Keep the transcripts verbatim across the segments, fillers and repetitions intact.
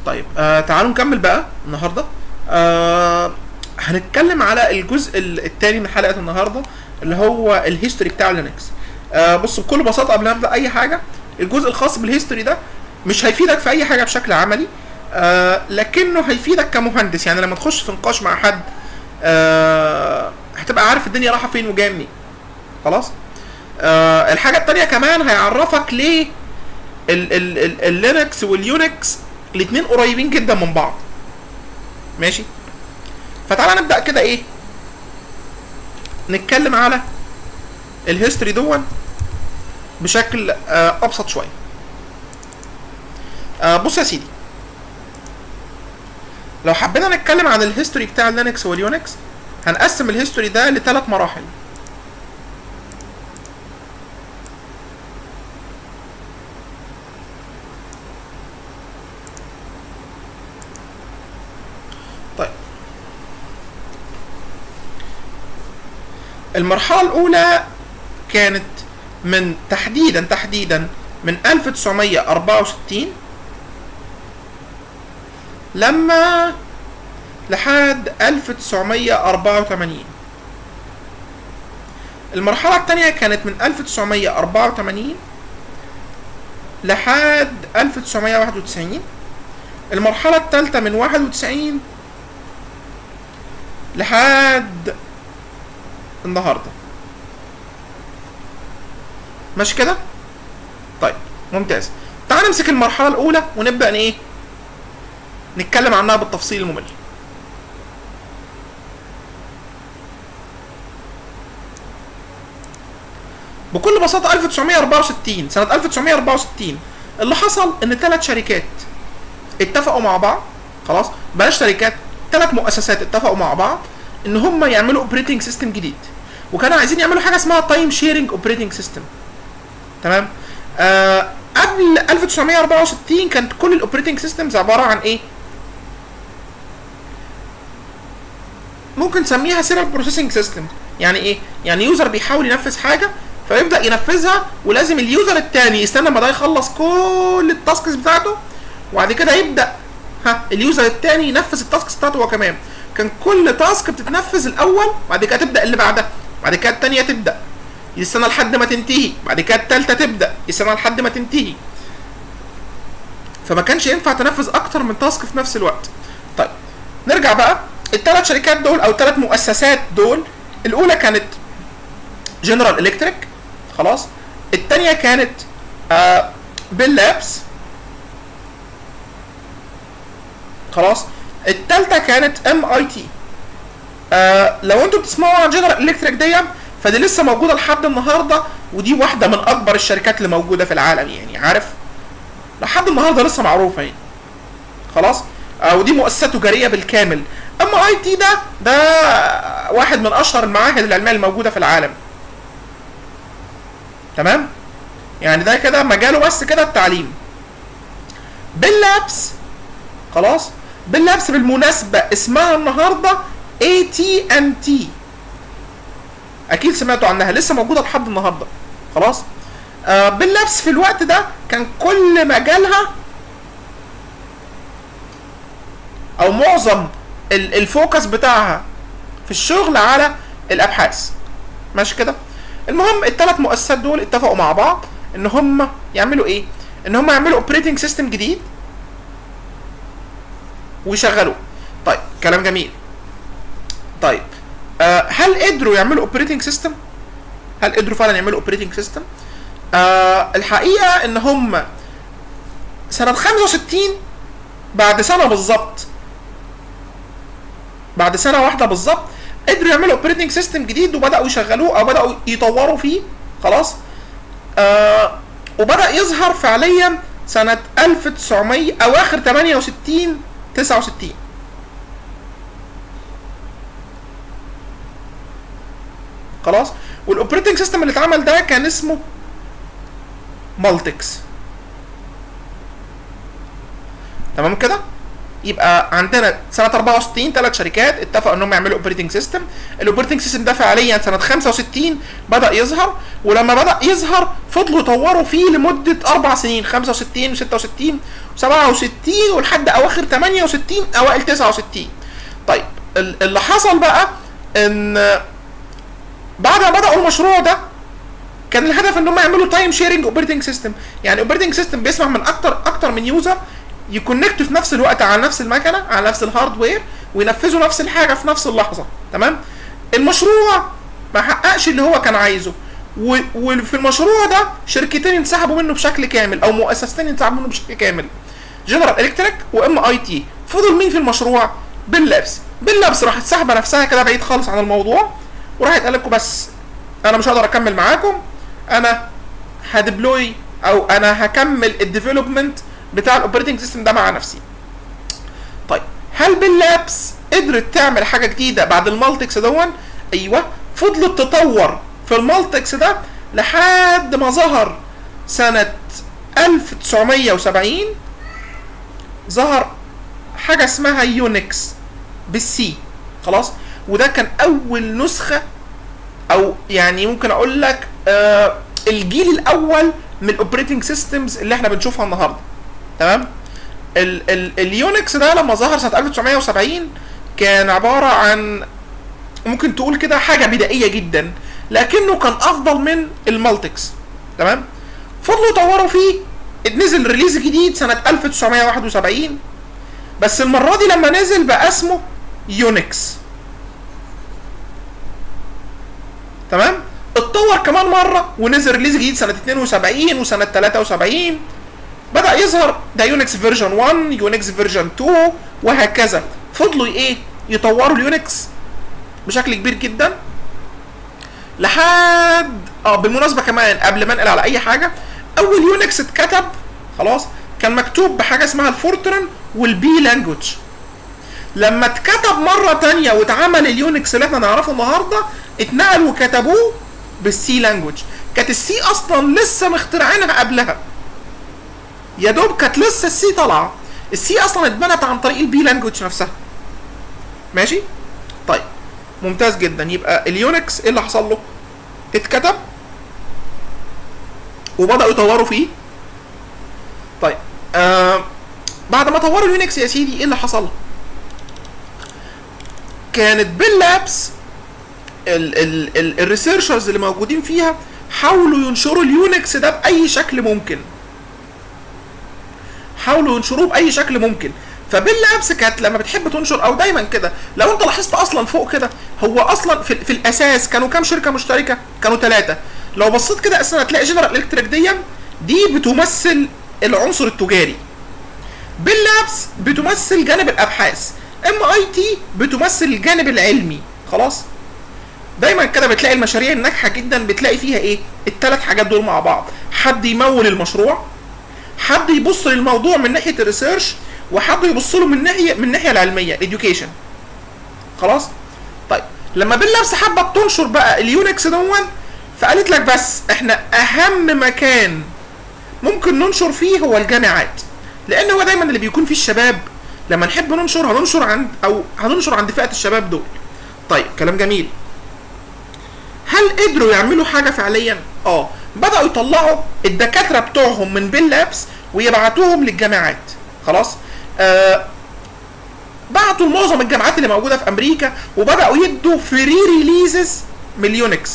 طيب آه تعالوا نكمل بقى النهارده. آه هنتكلم على الجزء الثاني من حلقه النهارده اللي هو الهيستوري بتاع لينكس. آه بص بكل بساطه قبل ما ابدا اي حاجه، الجزء الخاص بالهيستوري ده مش هيفيدك في اي حاجه بشكل عملي، آه لكنه هيفيدك كمهندس. يعني لما تخش في نقاش مع حد آه هتبقى عارف الدنيا رايحه فين وجايه منين. خلاص. آه الحاجه الثانيه كمان هيعرفك ليه اللينكس واليونكس الاثنين قريبين جدا من بعض. ماشي. فتعالى نبدا كده ايه نتكلم على الهيستوري دون بشكل آه ابسط شويه. آه بص يا سيدي، لو حبينا نتكلم عن الهيستوري بتاع اللينكس واليونكس هنقسم الهيستوري ده لثلاث مراحل. طيب المرحلة الأولى كانت من تحديدا تحديدا من ألف وتسعمية أربعة وستين لما لحد ألف وتسعمية أربعة وتمانين. المرحلة الثانية كانت من ألف وتسعمية أربعة وتمانين لحد ألف وتسعمية واحد وتسعين. المرحلة الثالثة من واحد وتسعين لحد النهارده. ماشي كده؟ طيب ممتاز. تعال نمسك المرحلة الأولى ونبدأ ن ايه؟ نتكلم عنها بالتفصيل الممل. بكل بساطة ألف وتسعمية أربعة وستين، سنة ألف وتسعمية أربعة وستين اللي حصل إن ثلاث شركات اتفقوا مع بعض. خلاص؟ بلاش شركات، ثلاث مؤسسات اتفقوا مع بعض إن هم يعملوا اوبريتنج سيستم جديد، وكانوا عايزين يعملوا حاجة اسمها تايم شيرنج اوبريتنج سيستم. تمام؟ آه قبل ألف وتسعمية أربعة وستين كانت كل الاوبريتنج سيستمز عبارة عن إيه؟ ممكن نسميها سيريال بروسيسنج سيستم. يعني ايه؟ يعني يوزر بيحاول ينفذ حاجه فيبدا ينفذها، ولازم اليوزر الثاني يستنى ما ده يخلص كل التاسكس بتاعته وبعد كده يبدا ها اليوزر الثاني ينفذ التاسكس بتاعته هو كمان. كان كل تاسك بتتنفذ الاول بعد كده تبدا اللي بعدها، بعد كده الثانيه تبدا يستنى لحد ما تنتهي، بعد كده الثالثه تبدا يستنى لحد ما تنتهي. فما كانش ينفع تنفذ اكتر من تاسك في نفس الوقت. طيب نرجع بقى. الثلاث شركات دول او الثلاث مؤسسات دول، الاولى كانت جنرال الكتريك. خلاص. الثانيه كانت آه بيل لابس. خلاص. الثالثه كانت ام اي تي. آه لو انتوا بتسمعوا عن جنرال الكتريك دي فدي لسه موجوده لحد النهارده، ودي واحده من اكبر الشركات اللي موجوده في العالم. يعني عارف لحد النهارده لسه معروفه يعني. خلاص. آه ودي مؤسسه تجاريه بالكامل. ام اي تي ده ده واحد من اشهر المعاهد العلميه الموجوده في العالم. تمام؟ يعني ده كده مجاله بس كده التعليم. بيل لابس. خلاص؟ بيل لابس بالمناسبه اسمها النهارده اي تي ان تي. اكيد سمعتوا عنها، لسه موجوده لحد النهارده. خلاص؟ آه بيل لابس في الوقت ده كان كل مجالها او معظم الفوكس بتاعها في الشغل على الابحاث. ماشي كده؟ المهم الثلاث مؤسسات دول اتفقوا مع بعض ان هم يعملوا ايه؟ ان هم يعملوا اوبريتنج سيستم جديد ويشغلوه. طيب كلام جميل. طيب آه هل قدروا يعملوا اوبريتنج سيستم؟ هل قدروا فعلا يعملوا اوبريتنج سيستم؟ آه الحقيقه ان هم سنه خمسة وستين بعد سنه بالظبط، بعد سنه واحده بالظبط قدروا يعملوا اوبريتنج سيستم جديد وبداوا يشغلوه او بداوا يطوروا فيه. خلاص. آه وبدا يظهر فعليا سنه ألف وتسعمية اواخر تمانية وستين تسعة وستين. خلاص. والاوبريتنج سيستم اللي اتعمل ده كان اسمه مالتكس. تمام كده؟ يبقى عندنا سنه اربعة وستين ثلاث شركات اتفقوا انهم يعملوا اوبريتنج سيستم. الاوبريتنج سيستم ده فعليا سنه خمسة وستين بدا يظهر، ولما بدا يظهر فضلوا يطوروا فيه لمده اربع سنين، خمسة وستين وستة وستين وسبعة وستين ولحد اواخر ثمانية وستين اوائل تسعة وستين. طيب اللي حصل بقى ان بعد ما بداوا المشروع ده كان الهدف ان هم يعملوا تايم شيرنج اوبريتنج سيستم. يعني اوبريتنج سيستم بيسمح من اكتر اكتر من يوزر يكونكتوا في نفس الوقت على نفس المكنه على نفس الهاردوير وينفذوا نفس الحاجه في نفس اللحظه. تمام. المشروع ما حققش اللي هو كان عايزه، وفي المشروع ده شركتين انسحبوا منه بشكل كامل او مؤسستين انسحبوا منه بشكل كامل، جنرال الكتريك وام اي تي. فضل مين في المشروع؟ بيل لابس. بيل لابس راحت ساحبه نفسها كده بعيد خالص عن الموضوع، وراحت قال لكم بس انا مش هقدر اكمل معاكم، انا هديبلوي او انا هكمل الديفلوبمنت بتاع الاوبريتنج سيستم ده مع نفسي. طيب هل بيل لابس قدرت تعمل حاجه جديده بعد المالتكس دون؟ ايوه، فضلت تطور في المالتكس ده لحد ما ظهر سنه الف وتسعمية وسبعين ظهر حاجه اسمها يونكس بالسي. خلاص، وده كان اول نسخه او يعني ممكن اقول لك آه الجيل الاول من الاوبريتنج سيستمز اللي احنا بنشوفها النهارده. تمام. ال ال اليونكس ده لما ظهر سنه الف وتسعمية وسبعين كان عباره عن ممكن تقول كده حاجه بدائيه جدا، لكنه كان افضل من المالتكس. تمام. فضلوا يطوروا فيه، نزل ريليز جديد سنه الف وتسعمية وواحد وسبعين، بس المره دي لما نزل بقى اسمه يونكس. تمام. اتطور كمان مره ونزل ريليز جديد سنه اتنين وسبعين وسنه تلاتة وسبعين، بدا يظهر ده يونكس فيرجن واحد، يونكس فيرجن اتنين، وهكذا. فضلوا ايه يطوروا اليونكس بشكل كبير جدا لحد اه بالمناسبه كمان قبل ما انقل على اي حاجه، اول يونكس اتكتب خلاص كان مكتوب بحاجه اسمها الفورترن والبي لانجوج. لما اتكتب مره ثانيه واتعمل اليونكس اللي احنا نعرفه النهارده، اتنقل وكتبوه بالسي لانجوج. كانت السي اصلا لسه مخترعينها قبلها، يا دوب كانت لسه السي طالعه. السي اصلا اتبنت عن طريق البي لانجوج نفسها. ماشي؟ طيب ممتاز جدا. يبقى اليونكس ايه اللي حصل له؟ اتكتب وبداوا يطوروا فيه. طيب آه بعد ما طوروا اليونكس يا سيدي ايه اللي حصل؟ كانت بيل لابس الريسيرشرز اللي موجودين فيها حاولوا ينشروا اليونكس ده باي شكل ممكن. حاولوا ينشروه باي شكل ممكن. فبيل لابس كانت لما بتحب تنشر او دايما كده، لو انت لاحظت اصلا فوق كده هو اصلا في, في الاساس كانوا كام شركه مشتركه؟ كانوا ثلاثه. لو بصيت كده اصلا هتلاقي جنرال الكتريك دي دي بتمثل العنصر التجاري، بيل لابس بتمثل جانب الابحاث، ام اي تي بتمثل الجانب العلمي. خلاص، دايما كده بتلاقي المشاريع الناجحه جدا بتلاقي فيها ايه؟ الثلاث حاجات دول مع بعض. حد يمول المشروع، حد يبص للموضوع من ناحيه الريسيرش، وحد يبص له من ناحيه من الناحيه العلميه الاديوكيشن. خلاص؟ طيب لما بيل لابس حابه تنشر بقى اليونكس دون، فقالت لك بس احنا اهم مكان ممكن ننشر فيه هو الجامعات، لان هو دايما اللي بيكون فيه الشباب. لما نحب ننشر هننشر عند او هننشر عند فئه الشباب دول. طيب كلام جميل. هل قدروا يعملوا حاجه فعليا؟ اه، بداوا يطلعوا الدكاتره بتوعهم من بيل لابس ويبعتوهم للجامعات. خلاص؟ آه بعتوا لمعظم الجامعات اللي موجوده في امريكا، وبداوا يدوا فري ريليزز من اليونكس.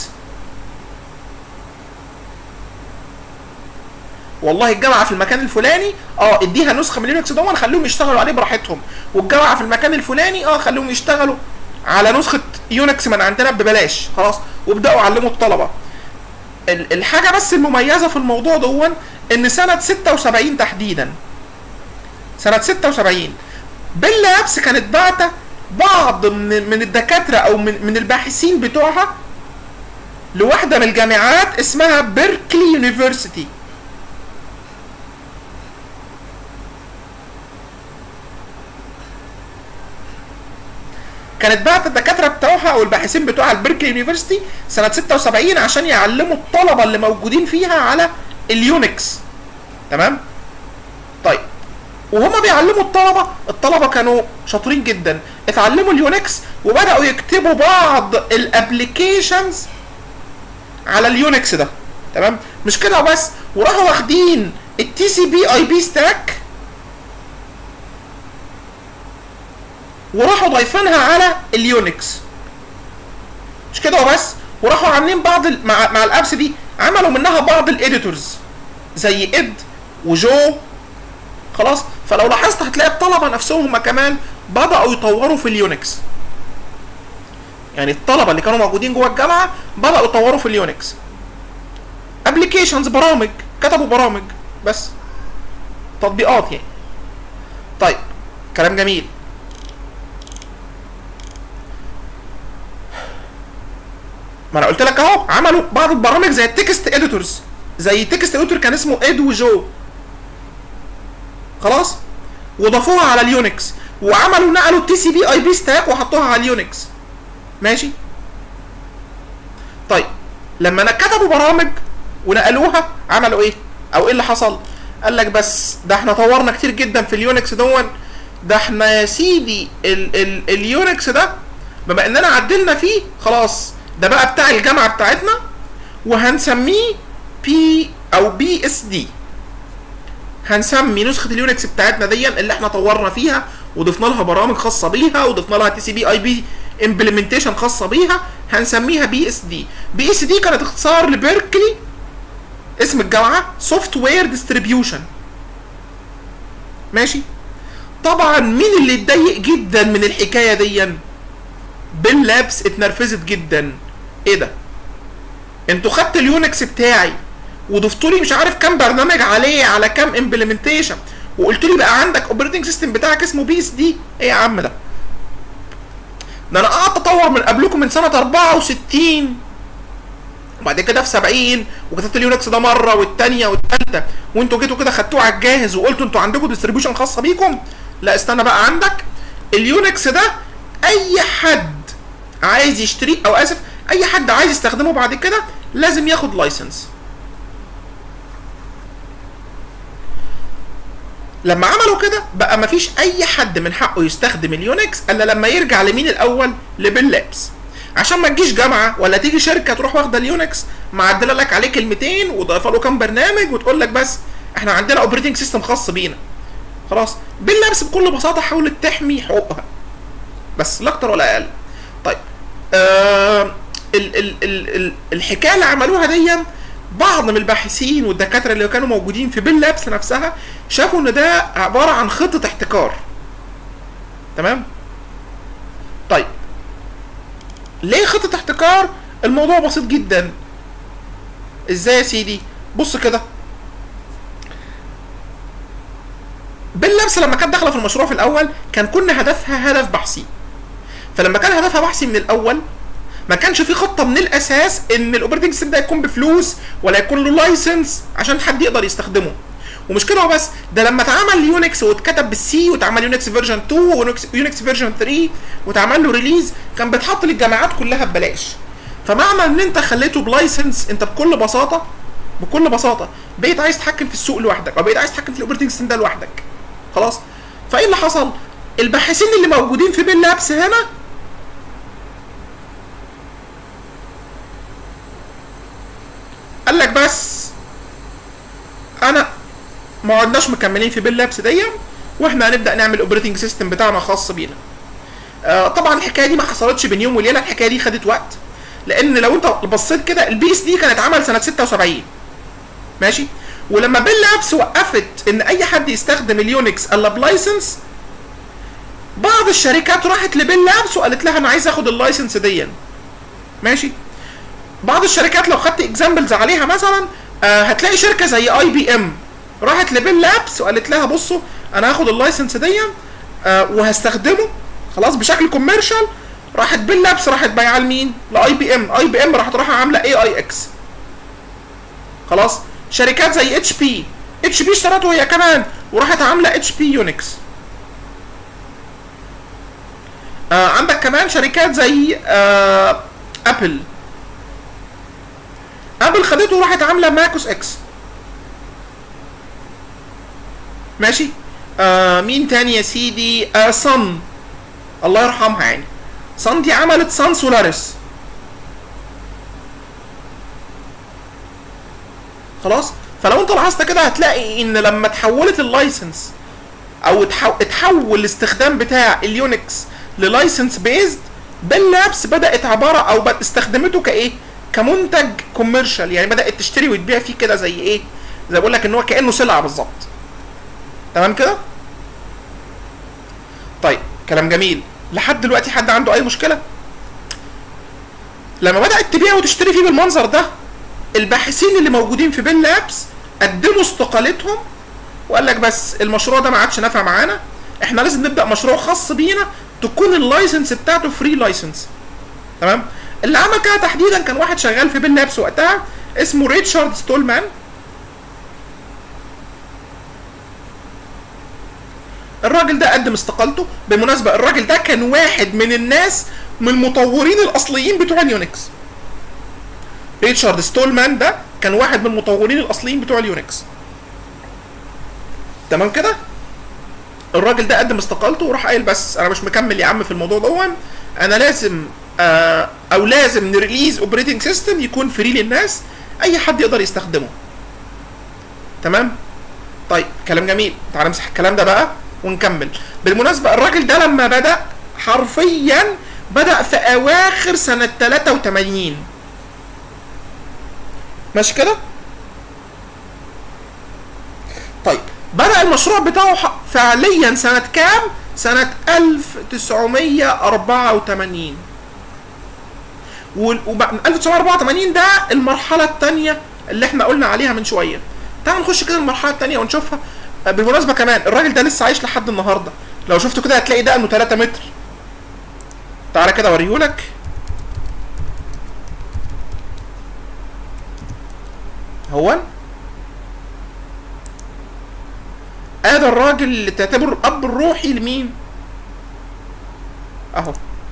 والله الجامعه في المكان الفلاني اه اديها نسخه من اليونكس دون خليهم يشتغلوا عليه براحتهم، والجامعه في المكان الفلاني اه خليهم يشتغلوا على نسخه يونكس من عندنا ببلاش. خلاص، وابداوا علموا الطلبه. الحاجه بس المميزه في الموضوع دون ان سنه ستة وسبعين تحديدا، سنه ستة وسبعين بيل لابس كانت باعته بعض من من الدكاتره او من من الباحثين بتوعها لواحده من الجامعات اسمها بيركلي يونيفرسيتي. كانت بعت الدكاتره بتوعها او الباحثين بتوعها البيركلي يونيفرسيتي سنه ستة وسبعين عشان يعلموا الطلبه اللي موجودين فيها على اليونكس. تمام؟ طيب وهما بيعلموا الطلبه، الطلبه كانوا شاطرين جدا، اتعلموا اليونكس وبداوا يكتبوا بعض الابلكيشنز على اليونكس ده. تمام؟ مش كده بس، وراحوا واخدين التي سي بي اي بي ستاك وراحوا ضايفينها على اليونكس. مش كده وبس، وراحوا عاملين بعض ال... مع مع الابس دي عملوا منها بعض الاديتورز زي اد وجو. خلاص؟ فلو لاحظت هتلاقي الطلبه نفسهم هم كمان بداوا يطوروا في اليونكس. يعني الطلبه اللي كانوا موجودين جوه الجامعه بداوا يطوروا في اليونكس. ابلكيشنز، برامج، كتبوا برامج بس، تطبيقات يعني. طيب كلام جميل. ما انا قلت لك اهو عملوا بعض البرامج زي التكست اديتورز، زي تكست اديتور كان اسمه اد وجو. خلاص؟ وضافوها على اليونكس وعملوا نقلوا التي سي بي اي بي ستاك وحطوها على اليونكس. ماشي؟ طيب لما كتبوا برامج ونقلوها عملوا ايه؟ او ايه اللي حصل؟ قال لك بس ده احنا طورنا كتير جدا في اليونكس دون، ده احنا يا سيدي ال ال اليونكس ده بما اننا عدلنا فيه خلاص ده بقى بتاع الجامعه بتاعتنا وهنسميه بي او بي اس دي. هنسمي نسخه اليونكس بتاعتنا دي اللي احنا طورنا فيها وضفنا لها برامج خاصه بيها وضفنا لها تي سي بي اي بي امبلمنتيشن خاصه بيها، هنسميها بي اس دي. بي اس دي كانت اختصار لبيركلي، اسم الجامعه، سوفت وير ديستريبيوشن. ماشي؟ طبعا مين اللي اتضايق جدا من الحكايه دي؟ بيل لابس اتنرفزت جدا. ايه ده؟ انتوا خدتوا اليونكس بتاعي وضفتوا لي مش عارف كام برنامج عليه على كام امبلمنتيشن وقلت لي بقى عندك اوبريتنج سيستم بتاعك اسمه بي اس دي. ايه يا عم ده؟ ده انا قعدت اطور من قبلكم من سنه اربعة وستين وبعد كده في سبعين وكتبت اليونكس ده مره والثانيه والثالثه وانتوا جيتوا كده خدتوه على الجاهز وقلتوا انتوا عندكم ديستريبيوشن خاصه بيكم. لا استنى بقى، عندك اليونكس ده اي حد عايز يشتريه، او اسف اي حد عايز يستخدمه بعد كده لازم ياخد لايسنس. لما عملوا كده بقى مفيش اي حد من حقه يستخدم اليونكس الا لما يرجع لمين الاول؟ لبيل لابس. عشان ما تجيش جامعه ولا تيجي شركه تروح واخده اليونكس معدله لك عليه كلمتين وضايفه له كام برنامج وتقول لك بس احنا عندنا اوبريتنج سيستم خاص بينا. خلاص؟ بيل لابس بكل بساطه حاولت تحمي حقوقها بس لا اكتر ولا اقل. طيب آه ال ال ال ال الحكايه اللي عملوها دي بعض من الباحثين والدكاتره اللي كانوا موجودين في بيل لابس نفسها شافوا ان ده عباره عن خطه احتكار. تمام؟ طيب ليه خطه احتكار؟ الموضوع بسيط جدا. ازاي يا سيدي؟ بص كده، بيل لابس لما كانت داخله في المشروع في الاول كان كل هدفها هدف بحثي. فلما كان هدفها بحثي من الاول ما كانش في خطه من الاساس ان الاوبريتنج سيستم ده يكون بفلوس ولا يكون له لايسنس عشان حد يقدر يستخدمه. ومش كده وبس، ده لما اتعمل يونكس واتكتب بالسي واتعمل يونكس فيرجن اتنين ويونكس فيرجن تلاتة واتعمل له ريليز كان بيتحط للجامعات كلها ببلاش. فمعنى ان انت خليته بلايسنس انت بكل بساطه بكل بساطه بقيت عايز تتحكم في السوق لوحدك او بقيت عايز تتحكم في الاوبريتنج سيستم ده لوحدك. خلاص؟ فايه اللي حصل؟ الباحثين اللي موجودين في بيل لابس هنا قال لك بس انا ما عدناش مكملين في بيل لابس دي واحنا هنبدا نعمل اوبريتنج سيستم بتاعنا خاص بينا. آه طبعا الحكايه دي ما حصلتش بين يوم وليله، الحكايه دي خدت وقت، لان لو انت بصيت كده البي اس دي كانت اتعمل سنه ستة وسبعين. ماشي؟ ولما بيل لابس وقفت ان اي حد يستخدم اليونكس الا بلايسنس بعض الشركات راحت لبيل لابس وقالت لها انا عايز اخد اللايسنس دي. ماشي؟ بعض الشركات لو خدت اكزامبلز عليها مثلا آه هتلاقي شركه زي اي بي ام راحت لبيل لابس وقالت لها بصوا انا هاخد اللايسنس دي آه وهستخدمه خلاص بشكل كوميرشال. راحت بيل لابس راحت بايعه لمين؟ لاي بي ام. اي بي ام راحت رايحه عامله اي اي اكس. خلاص؟ شركات زي اتش بي اتش بي اشترته هي كمان وراحت عامله اتش بي يونكس. آه عندك كمان شركات زي آه ابل. ابل خدته وراحت عامله ماكوس اكس. ماشي؟ آه مين تاني يا سيدي؟ آه صن، الله يرحمها يعني. صن دي عملت صن سولاريس. خلاص. فلو انت لاحظت كده هتلاقي ان لما اتحولت اللايسنس او اتحول الاستخدام بتاع اليونكس للايسنس بيزد، بيل لابس بدات عباره او بدأ استخدمته كايه؟ كمنتج كوميرشال، يعني بدات تشتري وتبيع فيه كده زي ايه؟ زي بقول لك ان هو كانه سلعه بالظبط. تمام كده؟ طيب كلام جميل. لحد دلوقتي حد عنده اي مشكله؟ لما بدات تبيع وتشتري فيه بالمنظر ده، الباحثين اللي موجودين في بيل لابس قدموا استقالتهم وقال لك بس المشروع ده ما عادش نافع معانا، احنا لازم نبدا مشروع خاص بينا تكون اللايسنس بتاعته فري لايسنس. تمام؟ اللي عمل كده تحديدا كان واحد شغال في بيل لابس وقتها اسمه ريتشارد ستولمان. الراجل ده قدم استقالته. بالمناسبه الراجل ده كان واحد من الناس من المطورين الاصليين بتوع اليونكس. ريتشارد ستولمان ده كان واحد من المطورين الاصليين بتوع اليونكس. تمام كده؟ الراجل ده قدم استقالته وراح قايل بس انا مش مكمل يا عم في الموضوع ده، انا لازم آه او لازم نريليز اوبريتنج سيستم يكون فري للناس، اي حد يقدر يستخدمه. تمام؟ طيب كلام جميل. تعال نمسح الكلام ده بقى ونكمل. بالمناسبه الراجل ده لما بدا حرفيا بدا في اواخر سنه تلاتة وتمانين. ماشي كده؟ طيب بدأ المشروع بتاعه فعليا سنة كام؟ سنة ألف وتسعمية أربعة وتمانين. ومن ألف وتسعمية أربعة وتمانين ده المرحلة الثانية اللي احنا قلنا عليها من شوية. تعال نخش كده المرحلة الثانية ونشوفها. بالمناسبة كمان الراجل ده لسه عايش لحد النهاردة، لو شفته كده هتلاقي ده انه تلاتة متر. تعالى كده اوريهولك. هو هذا الراجل اللي تعتبره الاب الروحي لمين؟ اهو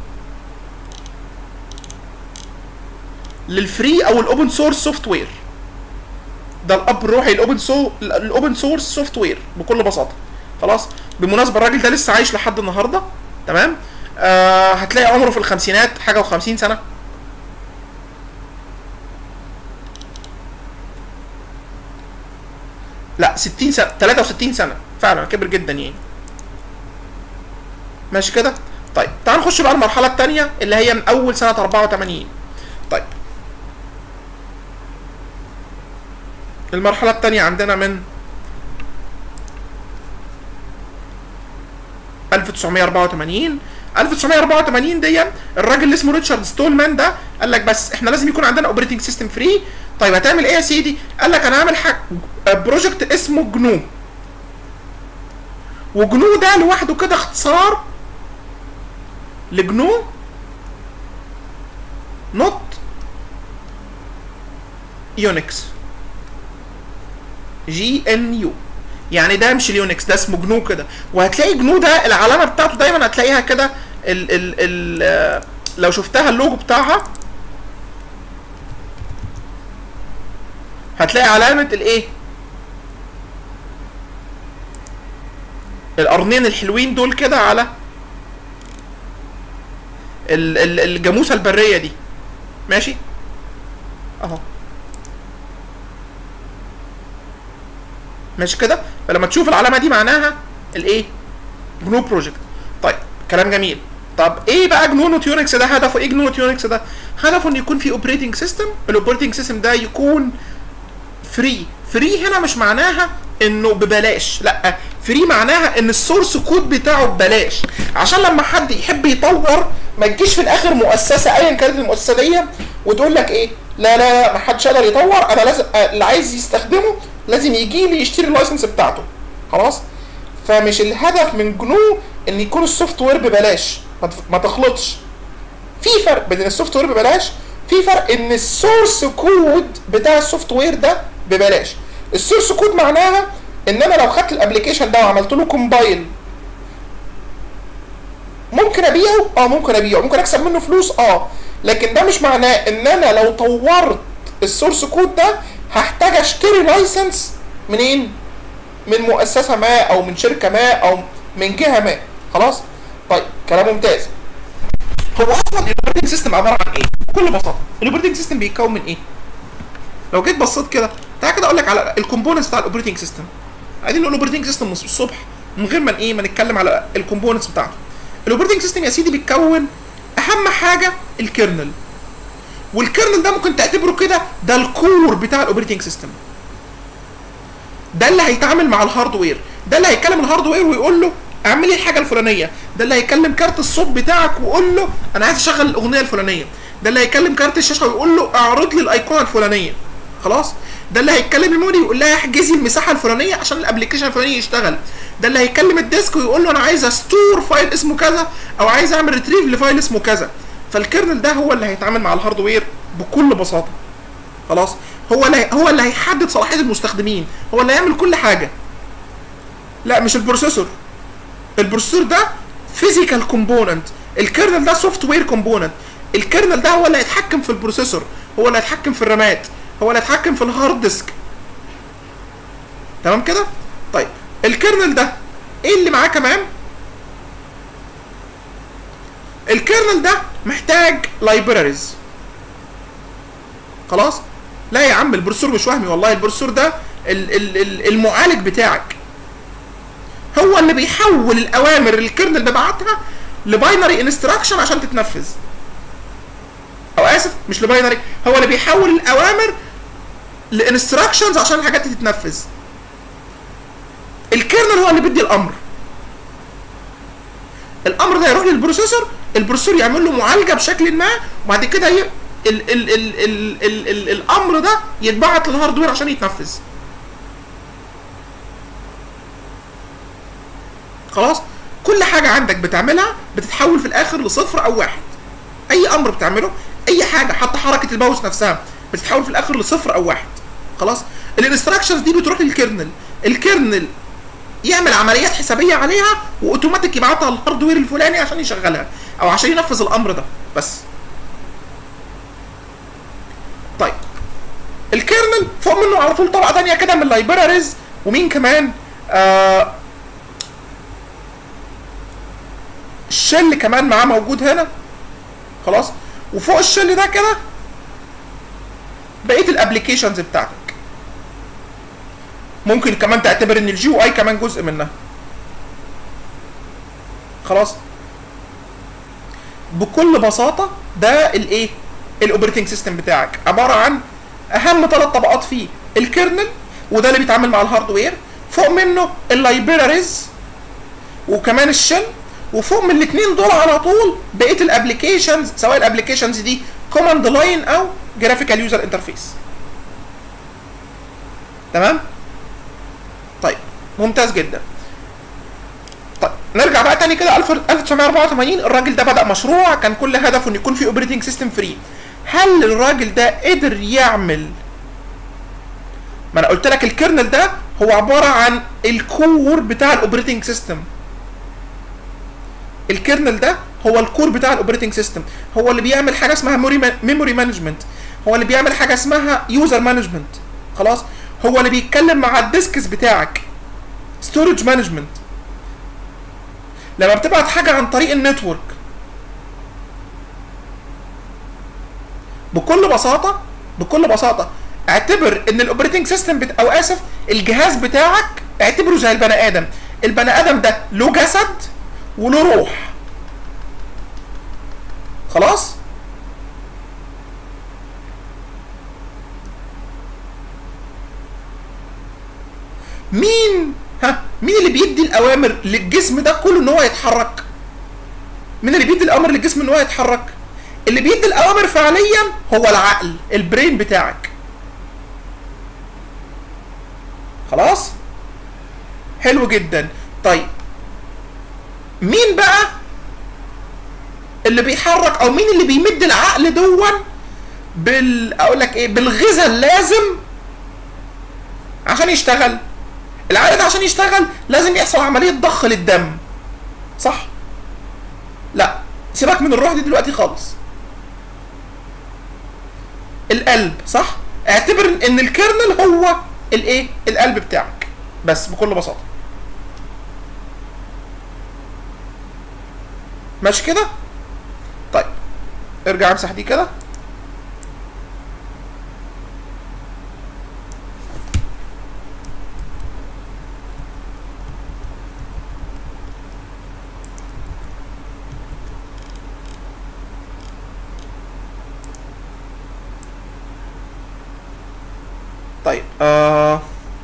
للفري او الاوبن سورس سوفت وير. ده الاب الروحي الاوبن سو الاوبن سورس سوفت وير بكل بساطه. خلاص. بالمناسبه الراجل ده لسه عايش لحد النهارده. تمام؟ آه هتلاقي عمره في الخمسينات حاجه وخمسين سنه. لا ستين سنه، تلاتة وستين سنه، فعلا كبر جدا يعني. ماشي كده؟ طيب تعال نخش بقى المرحله الثانيه اللي هي من اول سنه أربعة وتمانين. طيب المرحله الثانيه عندنا من ألف وتسعمية أربعة وتمانين. ألف وتسعمية أربعة وتمانين دي الراجل اللي اسمه ريتشارد ستولمان ده قال لك بس احنا لازم يكون عندنا اوبريتنج سيستم فري. طيب هتعمل ايه يا سيدي؟ قال لك انا هعمل حاجه بروجكت اسمه جنو. وجنو ده لوحده كده اختصار لجنو نوت يونكس، جي ان يو، يعني ده مش اليونكس، ده اسمه جنو كده. وهتلاقي جنو ده العلامه بتاعته دايما هتلاقيها كده ال ال ال لو شفتها اللوجو بتاعها هتلاقي علامه الايه؟ القرنين الحلوين دول كده على الجاموسه البريه دي. ماشي؟ اهو. ماشي كده؟ فلما تشوف العلامه دي معناها الايه؟ جنو بروجكت. طيب كلام جميل. طب ايه بقى جنو نوت يونكس ده؟ هدفه ايه جنو نوت يونكس ده؟ هدفه ان يكون في اوبريتنج سيستم، الاوبريتنج سيستم ده يكون فري. فري هنا مش معناها انه ببلاش، لا، فري معناها ان السورس كود بتاعه ببلاش، عشان لما حد يحب يطور ما تجيش في الاخر مؤسسه ايا كانت المؤسسه دي وتقول لك ايه؟ لا لا لا ما حدش يقدر يطور، انا لازم اللي عايز يستخدمه لازم يجي لي يشتري اللايسنس بتاعته. خلاص؟ فمش الهدف من جنو ان يكون السوفت وير ببلاش، ما تخلطش. في فرق بين السوفت وير ببلاش، في فرق ان السورس كود بتاع السوفت وير ده ببلاش. السورس كود معناها ان انا لو خدت الابلكيشن ده وعملت له كومبايل ممكن ابيعه، اه ممكن ابيعه، ممكن اكسب منه فلوس، اه، لكن ده مش معناه ان انا لو طورت السورس كود ده هحتاج اشتري لايسنس منين؟ من مؤسسه ما او من شركه ما او من جهه ما. خلاص؟ طيب كلام ممتاز. هو اصلا الاوبريتنج سيستم عباره عن ايه؟ بكل بساطه الاوبريتنج سيستم بيتكون من ايه؟ لو جيت بصيت كده تعالى كده اقول لك على الكومبوننتس بتاع الاوبريتنج سيستم. عايزين نقول الاوبريتنج سيستم الصبح من غير ما ايه ما نتكلم على الكومبوننتس بتاعته. الاوبريتنج سيستم يا سيدي بيتكون اهم حاجه الكيرنل، والكيرنل ده ممكن تعتبره كده ده الكور بتاع الاوبريتنج سيستم. ده اللي هيتعامل مع الهاردوير، ده اللي هيكلم الهاردوير ويقول له اعمل لي الحاجه الفلانيه، ده اللي هيكلم كارت الصوت بتاعك ويقول له انا عايز اشغل الاغنيه الفلانيه، ده اللي هيكلم كارت الشاشه ويقول له اعرض لي الايقونه الفلانيه. خلاص؟ ده اللي هيتكلم الميموري ويقول لها احجزي المساحه الفلانيه عشان الابلكيشن الفلاني يشتغل، ده اللي هيكلم الديسك ويقول له انا عايز استور فايل اسمه كذا او عايز اعمل ريتريف لفايل اسمه كذا. فالكيرنل ده هو اللي هيتعامل مع الهاردوير بكل بساطه. خلاص؟ هو اللي هو اللي هيحدد صلاحيه المستخدمين، هو اللي هيعمل كل حاجه. لا مش البروسيسور. البروسيسور ده فيزيكال كومبوننت، الكيرنل ده سوفت وير كومبوننت. الكيرنل ده هو اللي هيتحكم في البروسيسور، هو اللي هيتحكم في الرامات، هو اللي هيتحكم في الهارد ديسك. تمام كده؟ طيب الكيرنل ده ايه اللي معاه كمان؟ الكيرنل ده محتاج لايبراريز. خلاص؟ لا يا عم البروسيسور مش وهمي والله، البروسيسور ده المعالج بتاعك، هو اللي بيحول الاوامر اللي الكيرنل بيبعتها لباينري انستراكشن عشان تتنفذ. او اسف مش لباينري، هو اللي بيحول الاوامر لانستراكشنز عشان الحاجات دي تتنفذ. الكيرنل هو اللي بيدي الامر. الامر ده يروح للبروسيسور، البروسيسور يعمل له معالجه بشكل ما، وبعد كده ي... ال... ال... ال... ال... ال... ال... الامر ده يتبعت للهاردوير عشان يتنفذ. خلاص؟ كل حاجه عندك بتعملها بتتحول في الاخر لصفر او واحد. اي امر بتعمله، اي حاجه حتى حركه الماوس نفسها بتتحول في الاخر لصفر او واحد. خلاص؟ الانستراكشنز دي بتروح للكيرنل، الكيرنل يعمل عمليات حسابيه عليها واوتوماتيك يبعتها للهاردوير الفلاني عشان يشغلها او عشان ينفذ الامر ده بس. طيب الكيرنل فوق منه على طول طبقه ثانيه كده من اللايبراريز، ومين كمان؟ آه الشل كمان معاه موجود هنا. خلاص؟ وفوق الشل ده كده بقيه الابلكيشنز بتاعتك. ممكن كمان تعتبر ان الجي يو اي كمان جزء منها. خلاص؟ بكل بساطه ده الايه؟ الاوبريتنج سيستم بتاعك عباره عن اهم ثلاث طبقات فيه، الكيرنل وده اللي بيتعامل مع الهاردوير، فوق منه اللايبراريز وكمان الشل، وفوق من الاثنين دول على طول بقيه الابلكيشنز، سواء الابلكيشنز دي كوماند لاين او جرافيكال يوزر انترفيس. تمام؟ طيب ممتاز جدا. طيب نرجع بقى تاني كده ألف وتسعمية وأربعة وثمانين، الراجل ده بدأ مشروع كان كل هدفه ان يكون في اوبريتنج سيستم فري. هل الراجل ده قدر يعمل؟ ما انا قلت لك الكيرنل ده هو عباره عن الكور بتاع الاوبريتنج سيستم. الكيرنل ده هو الكور بتاع الاوبريتنج سيستم، هو اللي بيعمل حاجه اسمها ميموري مانجمنت، هو اللي بيعمل حاجه اسمها يوزر مانجمنت. خلاص؟ هو اللي بيتكلم مع الديسكس بتاعك، ستورج مانجمنت. لما بتبعت حاجه عن طريق النتورك بكل بساطه بكل بساطه اعتبر ان الاوبريتنج سيستم بت... او اسف الجهاز بتاعك اعتبره زي البني ادم. البني ادم ده له جسد وله روح. خلاص؟ مين ها مين اللي بيدي الاوامر للجسم ده كله ان هو يتحرك؟ مين اللي بيدي الاوامر للجسم ان هو يتحرك؟ اللي بيدي الاوامر فعليا هو العقل، البرين بتاعك. خلاص؟ حلو جدا. طيب مين بقى اللي بيحرك او مين اللي بيمد العقل دون بال اقول لك ايه بالغذاء اللازم عشان يشتغل؟ العقل ده عشان يشتغل لازم يحصل عمليه ضخ للدم، صح؟ لا سيبك من الروح دي دلوقتي خالص. القلب، صح؟ اعتبر ان الكيرنل هو الايه؟ القلب بتاعك بس بكل بساطه. ماشي كده؟ طيب ارجع امسح دي كده. طيب آه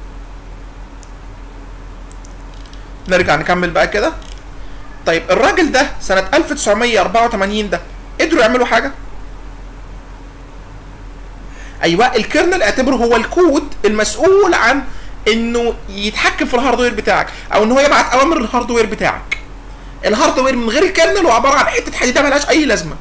نرجع نكمل بقى كده. طيب الراجل ده سنة ألف وتسعمية أربعة وتمانين ده قدروا يعملوا حاجة؟ ايوه، الكيرنل اعتبره هو الكود المسؤول عن انه يتحكم في الهاردوير بتاعك، او ان هو يبعت اوامر للهاردوير بتاعك. الهاردوير من غير الكيرنل هو عباره عن حته حديده ملهاش اي لازمه.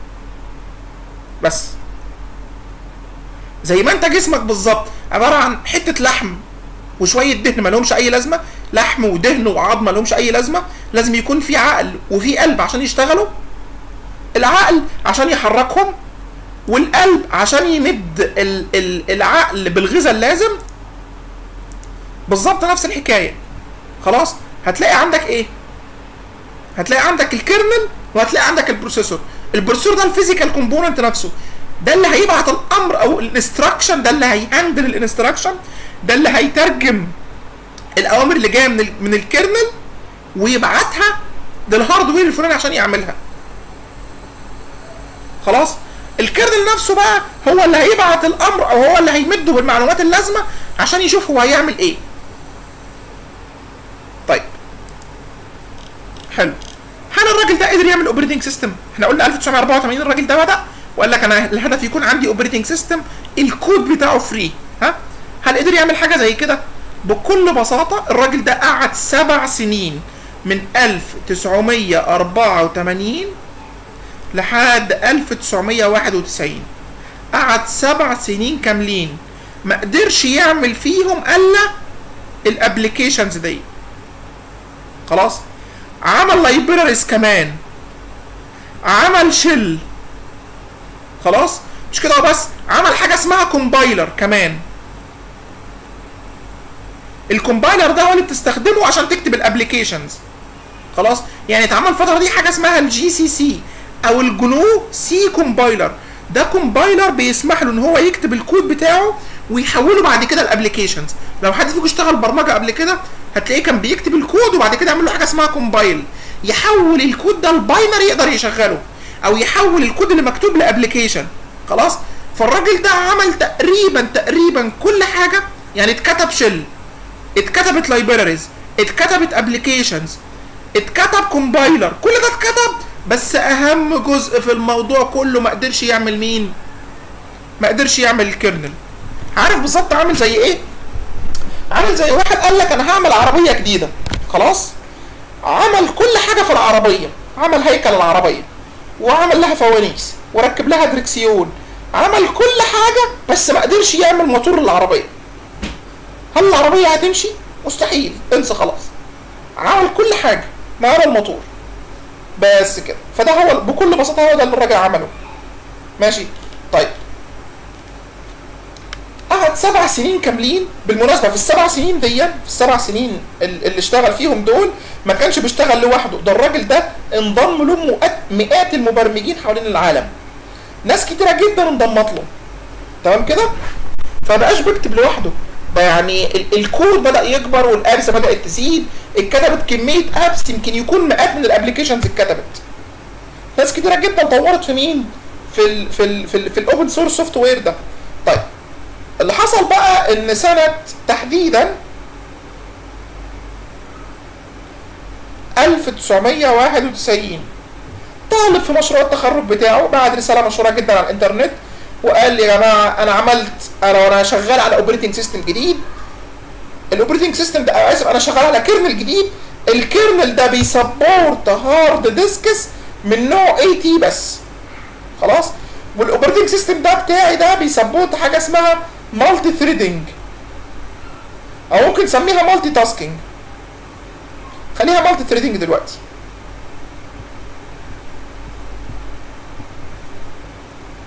بس زي ما انت جسمك بالظبط عباره عن حته لحم وشويه دهن ما لهمش اي لازمه، لحم ودهن وعظم ما لهمش اي لازمه، لازم يكون في عقل وفي قلب عشان يشتغلوا. العقل عشان يحركهم، والقلب عشان يمد ال ال العقل بالغذاء اللازم. بالظبط نفس الحكايه. خلاص، هتلاقي عندك ايه؟ هتلاقي عندك الكيرنل وهتلاقي عندك البروسيسور. البروسيسور ده الفيزيكال كومبوننت نفسه، ده اللي هيبعت الامر او الانستراكشن، ده اللي هيهندل الانستراكشن، ده اللي هيترجم الاوامر اللي جايه من من الكيرنل ويبعتها للهاردوير الفلاني عشان يعملها. خلاص، الكيرنل نفسه بقى هو اللي هيبعت الامر او هو اللي هيمده بالمعلومات اللازمه عشان يشوف هو هيعمل ايه. طيب حلو، هل الراجل ده قدر يعمل اوبريتنج سيستم؟ احنا قلنا ألف وتسعمية أربعة وتمانين الراجل ده بدا وقال لك انا الهدف يكون عندي اوبريتنج سيستم الكود بتاعه فري. ها، هل قدر يعمل حاجه زي كده؟ بكل بساطه الراجل ده قعد سبع سنين من ألف وتسعمية أربعة وتمانين لحد ألف وتسعمية واحد وتسعين، قعد سبع سنين كاملين ما قدرش يعمل فيهم الا الابلكيشنز دي. خلاص، عمل لايبراريز كمان، عمل شيل. خلاص، مش كده بس، عمل حاجه اسمها كومبايلر كمان. الكومبايلر ده هو اللي بتستخدمه عشان تكتب الابلكيشنز. خلاص، يعني اتعمل الفتره دي حاجه اسمها الجي سي سي او الجنو سي كومبايلر. ده كومبايلر بيسمح له ان هو يكتب الكود بتاعه ويحوله بعد كده الابلكيشنز. لو حد فيكم اشتغل برمجه قبل كده هتلاقيه كان بيكتب الكود وبعد كده يعمل له حاجه اسمها كومبايل، يحول الكود ده لباينري يقدر يشغله، او يحول الكود اللي مكتوب لابلكيشن. خلاص، فالراجل ده عمل تقريبا تقريبا كل حاجه. يعني اتكتب شيل، اتكتبت لايبراريز، اتكتبت ابلكيشنز، اتكتب كومبايلر، كل ده اتكتب، بس اهم جزء في الموضوع كله ما قدرش يعمل مين؟ ما قدرش يعمل الكيرنل. عارف بالظبط عامل زي ايه؟ عامل زي واحد قال لك انا هعمل عربيه جديده. خلاص، عمل كل حاجه في العربيه، عمل هيكل العربيه وعمل لها فوانيس وركب لها دركسيون، عمل كل حاجه بس ما قدرش يعمل موتور العربيه. هل العربيه هتمشي؟ مستحيل، انسى خلاص. عمل كل حاجه ما عدا الموتور بس كده. فده هو بكل بساطه هو ده اللي الراجل عمله. ماشي، طيب قعد سبع سنين كاملين. بالمناسبه في السبع سنين دي، في السبع سنين اللي اشتغل فيهم دول ما كانش بيشتغل لوحده، ده الراجل ده انضم له مئات المبرمجين حوالين العالم. ناس كتيره جدا انضمت له. تمام كده؟ فمبقاش بيكتب لوحده، ده يعني الكود بدا يكبر والابس بدات تزيد، اتكتبت كميه ابس يمكن يكون مئات من الابلكيشنز اتكتبت. ناس كتيره جدا طورت في مين؟ في ال في ال في, ال في الاوبن سورس سوفت وير ده. طيب اللي حصل بقى ان سنه تحديدا ألف وتسعمية واحد وتسعين طالب في مشروع التخرج بتاعه بعد رساله مشهوره جدا على الانترنت وقال لي يا جماعه انا عملت انا وانا شغال على اوبريتنج سيستم جديد. الاوبريتنج سيستم ده اسف انا شغال على كيرنل جديد. الكيرنل ده بيسبورت هارد ديسكس من نوع اي تي بس. خلاص، والاوبريتنج سيستم ده بتاعي ده بيسبورت حاجه اسمها مالتي ثريدنج، او ممكن نسميها مالتي تاسكينج. خليها مالتي ثريدنج دلوقتي.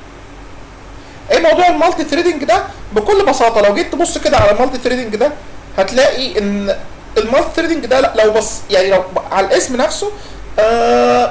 ايه موضوع المالتي ثريدنج ده؟ بكل بساطه لو جيت تبص كده على المالتي ثريدنج ده هتلاقي ان المالتي ثريدنج ده لو بص يعني لو على الاسم نفسه آه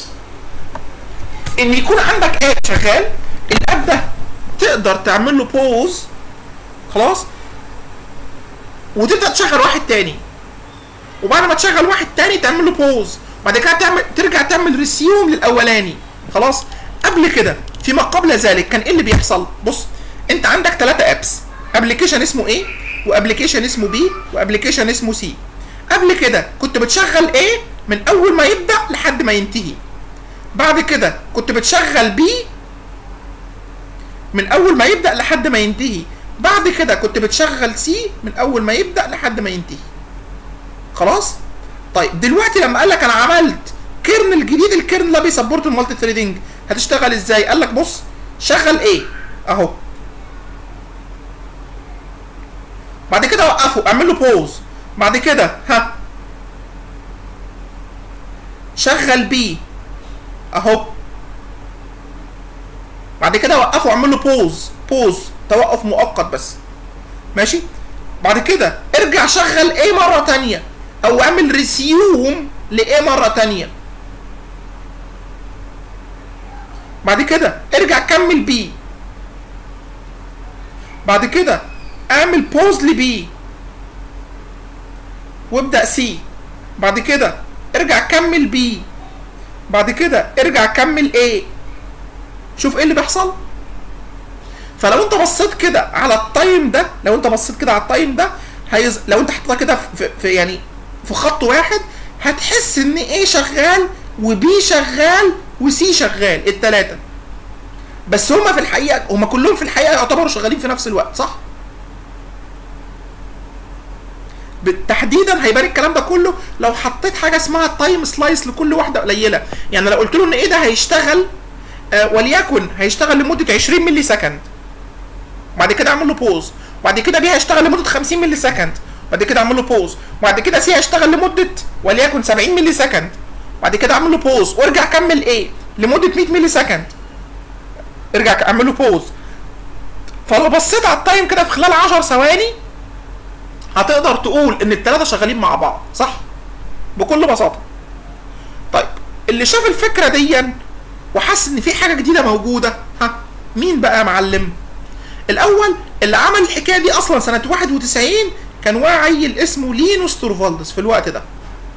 ان يكون عندك اب شغال، الاب ده تقدر تعمل له بوز خلاص وتبدا تشغل واحد تاني، وبعد ما تشغل واحد تاني تعمل له بوز، بعد كده تعمل ترجع تعمل ريسيوم للاولاني خلاص. قبل كده فيما قبل ذلك كان ايه اللي بيحصل؟ بص انت عندك ثلاثة ابس، ابلكيشن اسمه A وابلكيشن اسمه B وابلكيشن اسمه C. قبل كده كنت بتشغل A من اول ما يبدا لحد ما ينتهي، بعد كده كنت بتشغل B من اول ما يبدا لحد ما ينتهي، بعد كده كنت بتشغل C من اول ما يبدا لحد ما ينتهي خلاص. طيب دلوقتي لما قال لك انا عملت كيرنل جديد، الكيرنل ده بيسبورت المالتي ثريدنج، هتشتغل ازاي؟ قال لك بص شغل ايه اهو، بعد كده وقفه اعمل له بوز، بعد كده ها شغل بي اهو، بعد كده وقفه اعمل له بوز بوز توقف مؤقت بس ماشي، بعد كده ارجع شغل ايه مره تانيه او اعمل ريسيوم لايه مره تانيه، بعد كده ارجع كمل بي، بعد كده اعمل بوز لبي وابدا سي، بعد كده ارجع كمل بي، بعد كده ارجع كمل ايه. شوف ايه اللي بيحصل. فلو انت بصيت كده على التايم ده، لو انت بصيت كده على التايم ده هيز... لو انت حطيتها كده في... في يعني في خط واحد هتحس ان ايه شغال وبي شغال وسي شغال التلاتة، بس هما في الحقيقة هما كلهم في الحقيقة يعتبروا شغالين في نفس الوقت صح؟ تحديدا هيبان الكلام ده كله لو حطيت حاجة اسمها تايم سلايس لكل واحدة قليلة. يعني لو قلت له ان ايه ده هيشتغل آه وليكن هيشتغل لمدة عشرين ملي سكند، بعد كده اعمل له بوز، بعد كده بي هيشتغل لمدة خمسين ملي سكند، بعد كده اعمل له بوز، بعد كده سي هيشتغل لمدة وليكن سبعين ملي سكند، بعد كده اعمل له بوز وارجع كمل ايه لمدة مية ملي سكند، ارجع اعمل له بوز. فلو بصيت على التايم كده في خلال عشر ثواني هتقدر تقول ان الثلاثه شغالين مع بعض صح بكل بساطه. طيب اللي شاف الفكره دي وحس ان في حاجه جديده موجوده، ها مين بقى يا معلم؟ الاول اللي عمل الحكايه دي اصلا سنه واحد وتسعين كان واعي اسمه لينوس تورفالدس. في الوقت ده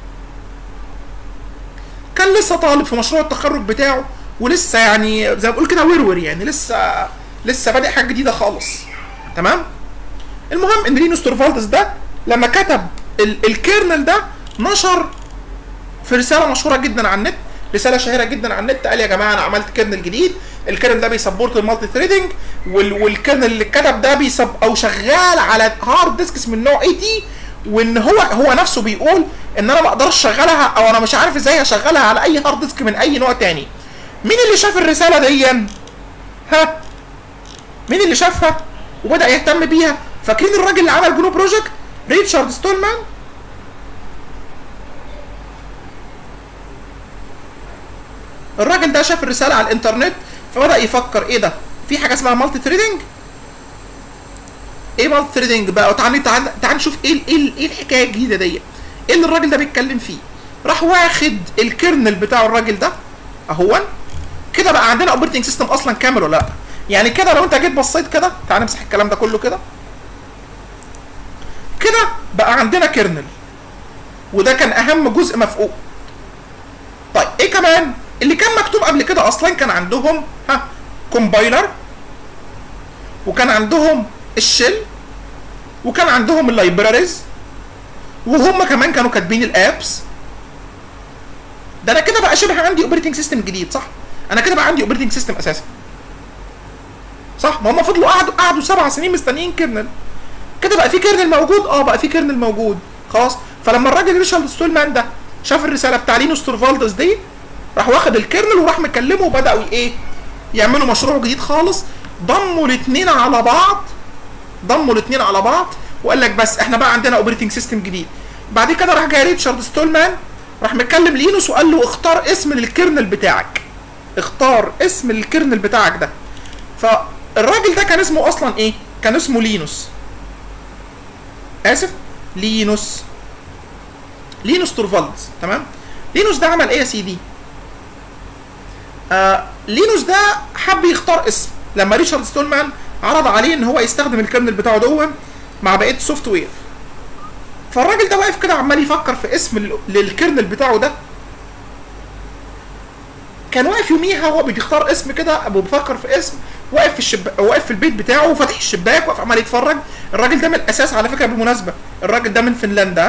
كان لسه طالب في مشروع التخرج بتاعه، ولسه يعني زي ما بقول كده ورور، يعني لسه لسه بادئ حاجه جديده خالص تمام. المهم ان لينوس تورفالدس ده لما كتب ال الكيرنل ده نشر في رساله مشهوره جدا على النت، رساله شهيره جدا على النت، قال يا جماعه انا عملت كيرنل جديد، الكيرنل ده بيسبورت المالتي ثريدنج، والكيرنل اللي اتكتب ده بيسب او شغال على هارد ديسكس من نوع اي تي، وان هو هو نفسه بيقول ان انا ما اقدرش اشغلها او انا مش عارف ازاي اشغلها على اي هارد ديسك من اي نوع تاني. مين اللي شاف الرساله دي؟ ها مين اللي شافها وبدا يهتم بيها؟ فاكرين الراجل اللي عمل جنو بروجكت ريتشارد ستولمان؟ الراجل ده شاف الرساله على الانترنت فبدا يفكر ايه ده، في حاجه اسمها مالتي ثريدنج. ايه مالتي ثريدنج بقى؟ تعالى تعالى تعالى نشوف ايه ايه ايه الحكايه الجديده دي، ايه اللي الراجل ده بيتكلم فيه. راح واخد الكيرنل بتاع الراجل ده اهون كده، بقى عندنا اوبريتنج سيستم اصلا كامل ولا لا؟ يعني كده لو انت جيت بصيت كده، تعالى نمسح الكلام ده كله كده كده بقى عندنا كيرنل، وده كان اهم جزء مفقود. طيب ايه كمان اللي كان مكتوب قبل كده؟ اصلا كان عندهم ها كومبايلر، وكان عندهم الشيل، وكان عندهم اللايبراريز، وهم كمان كانوا كاتبين الابس. ده انا كده بقى شبه عندي اوبريتنج سيستم جديد صح؟ انا كده بقى عندي اوبريتنج سيستم اساسا صح؟ ما هم فضلوا قعدوا قعدوا سبع سنين مستنيين كيرنل، كده بقى في كيرنل موجود. اه بقى في كيرنل موجود خلاص. فلما الراجل ريتشارد ستولمان ده شاف الرساله بتاع لينوس تورفالدس دي، راح واخد الكيرنل وراح مكلمه، وبداوا ايه يعملوا مشروع جديد خالص. ضموا الاثنين على بعض ضموا الاثنين على بعض وقال لك بس احنا بقى عندنا اوبريتنج سيستم جديد. بعد كده راح جاي ريتشارد ستولمان راح مكلم لينوس وقال له اختار اسم للكيرنل بتاعك، اختار اسم للكيرنل بتاعك ده. فالراجل ده كان اسمه اصلا ايه؟ كان اسمه لينوس، اسف لينوس لينوس تورفالدز. تمام. لينوس ده عمل ايه يا سيدي؟ آه لينوس ده حب يختار اسم لما ريتشارد ستولمان عرض عليه ان هو يستخدم الكيرنل بتاعه دوت مع بقيه السوفت وير. فالراجل ده واقف كده عمال يفكر في اسم للكيرنل بتاعه ده. كان واقف يوميها وهو بيختار اسم كده، ابو بيفكر في اسم، واقف في الشباك، واقف في البيت بتاعه وفاتح الشباك واقف عمال يتفرج. الراجل ده من الاساس على فكره بالمناسبه الراجل ده من فنلندا.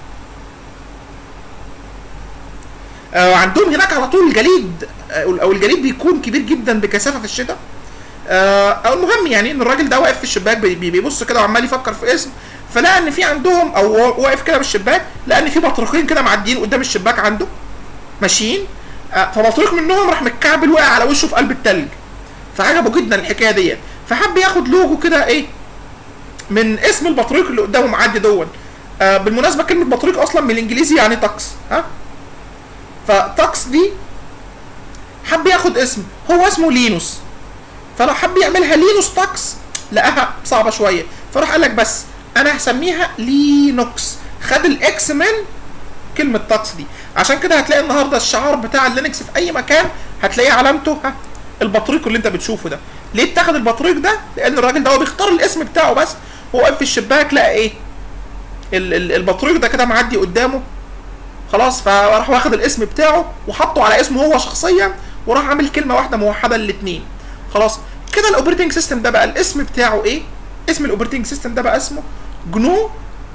آه عندهم هناك على طول الجليد، او الجليد بيكون كبير جدا بكثافه في الشتاء. آه او المهم يعني ان الراجل ده واقف في الشباك بيبص كده وعمال يفكر في اسم، فلقى ان في عندهم، او واقف كده بالشباك لقى ان في بطريقين كده معديين قدام الشباك عنده ماشيين. آه فبطريق منهم راح متكعبل وقع على وشه في قلب التلج. فعجبه جدا الحكايه ديت، فحب ياخد لوجو كده ايه من اسم البطريق اللي قدامه معدي دون. آه بالمناسبه كلمه بطريق اصلا من الانجليزي يعني تاكس. ها فتاكس دي حب ياخد اسم، هو اسمه لينوس، فلو حب يعملها لينوس تاكس لقاها صعبه شويه، فراح قال لك بس انا هسميها لينوكس، خد الاكس من كلمه تاكس دي. عشان كده هتلاقي النهارده الشعار بتاع اللينكس في اي مكان هتلاقيه علامته ها البطريق اللي انت بتشوفه ده. ليه اتخذ البطريق ده؟ لان الراجل ده هو بيختار الاسم بتاعه بس، هو واقف في الشباك لقى ايه ال ال البطريق ده كده معدي قدامه خلاص، فراح واخد الاسم بتاعه وحطه على اسمه هو شخصيا، وراح عامل كلمه واحده موحده للاثنين. خلاص كده الاوبريتنج سيستم ده بقى الاسم بتاعه ايه؟ اسم الاوبريتنج سيستم ده بقى اسمه جنو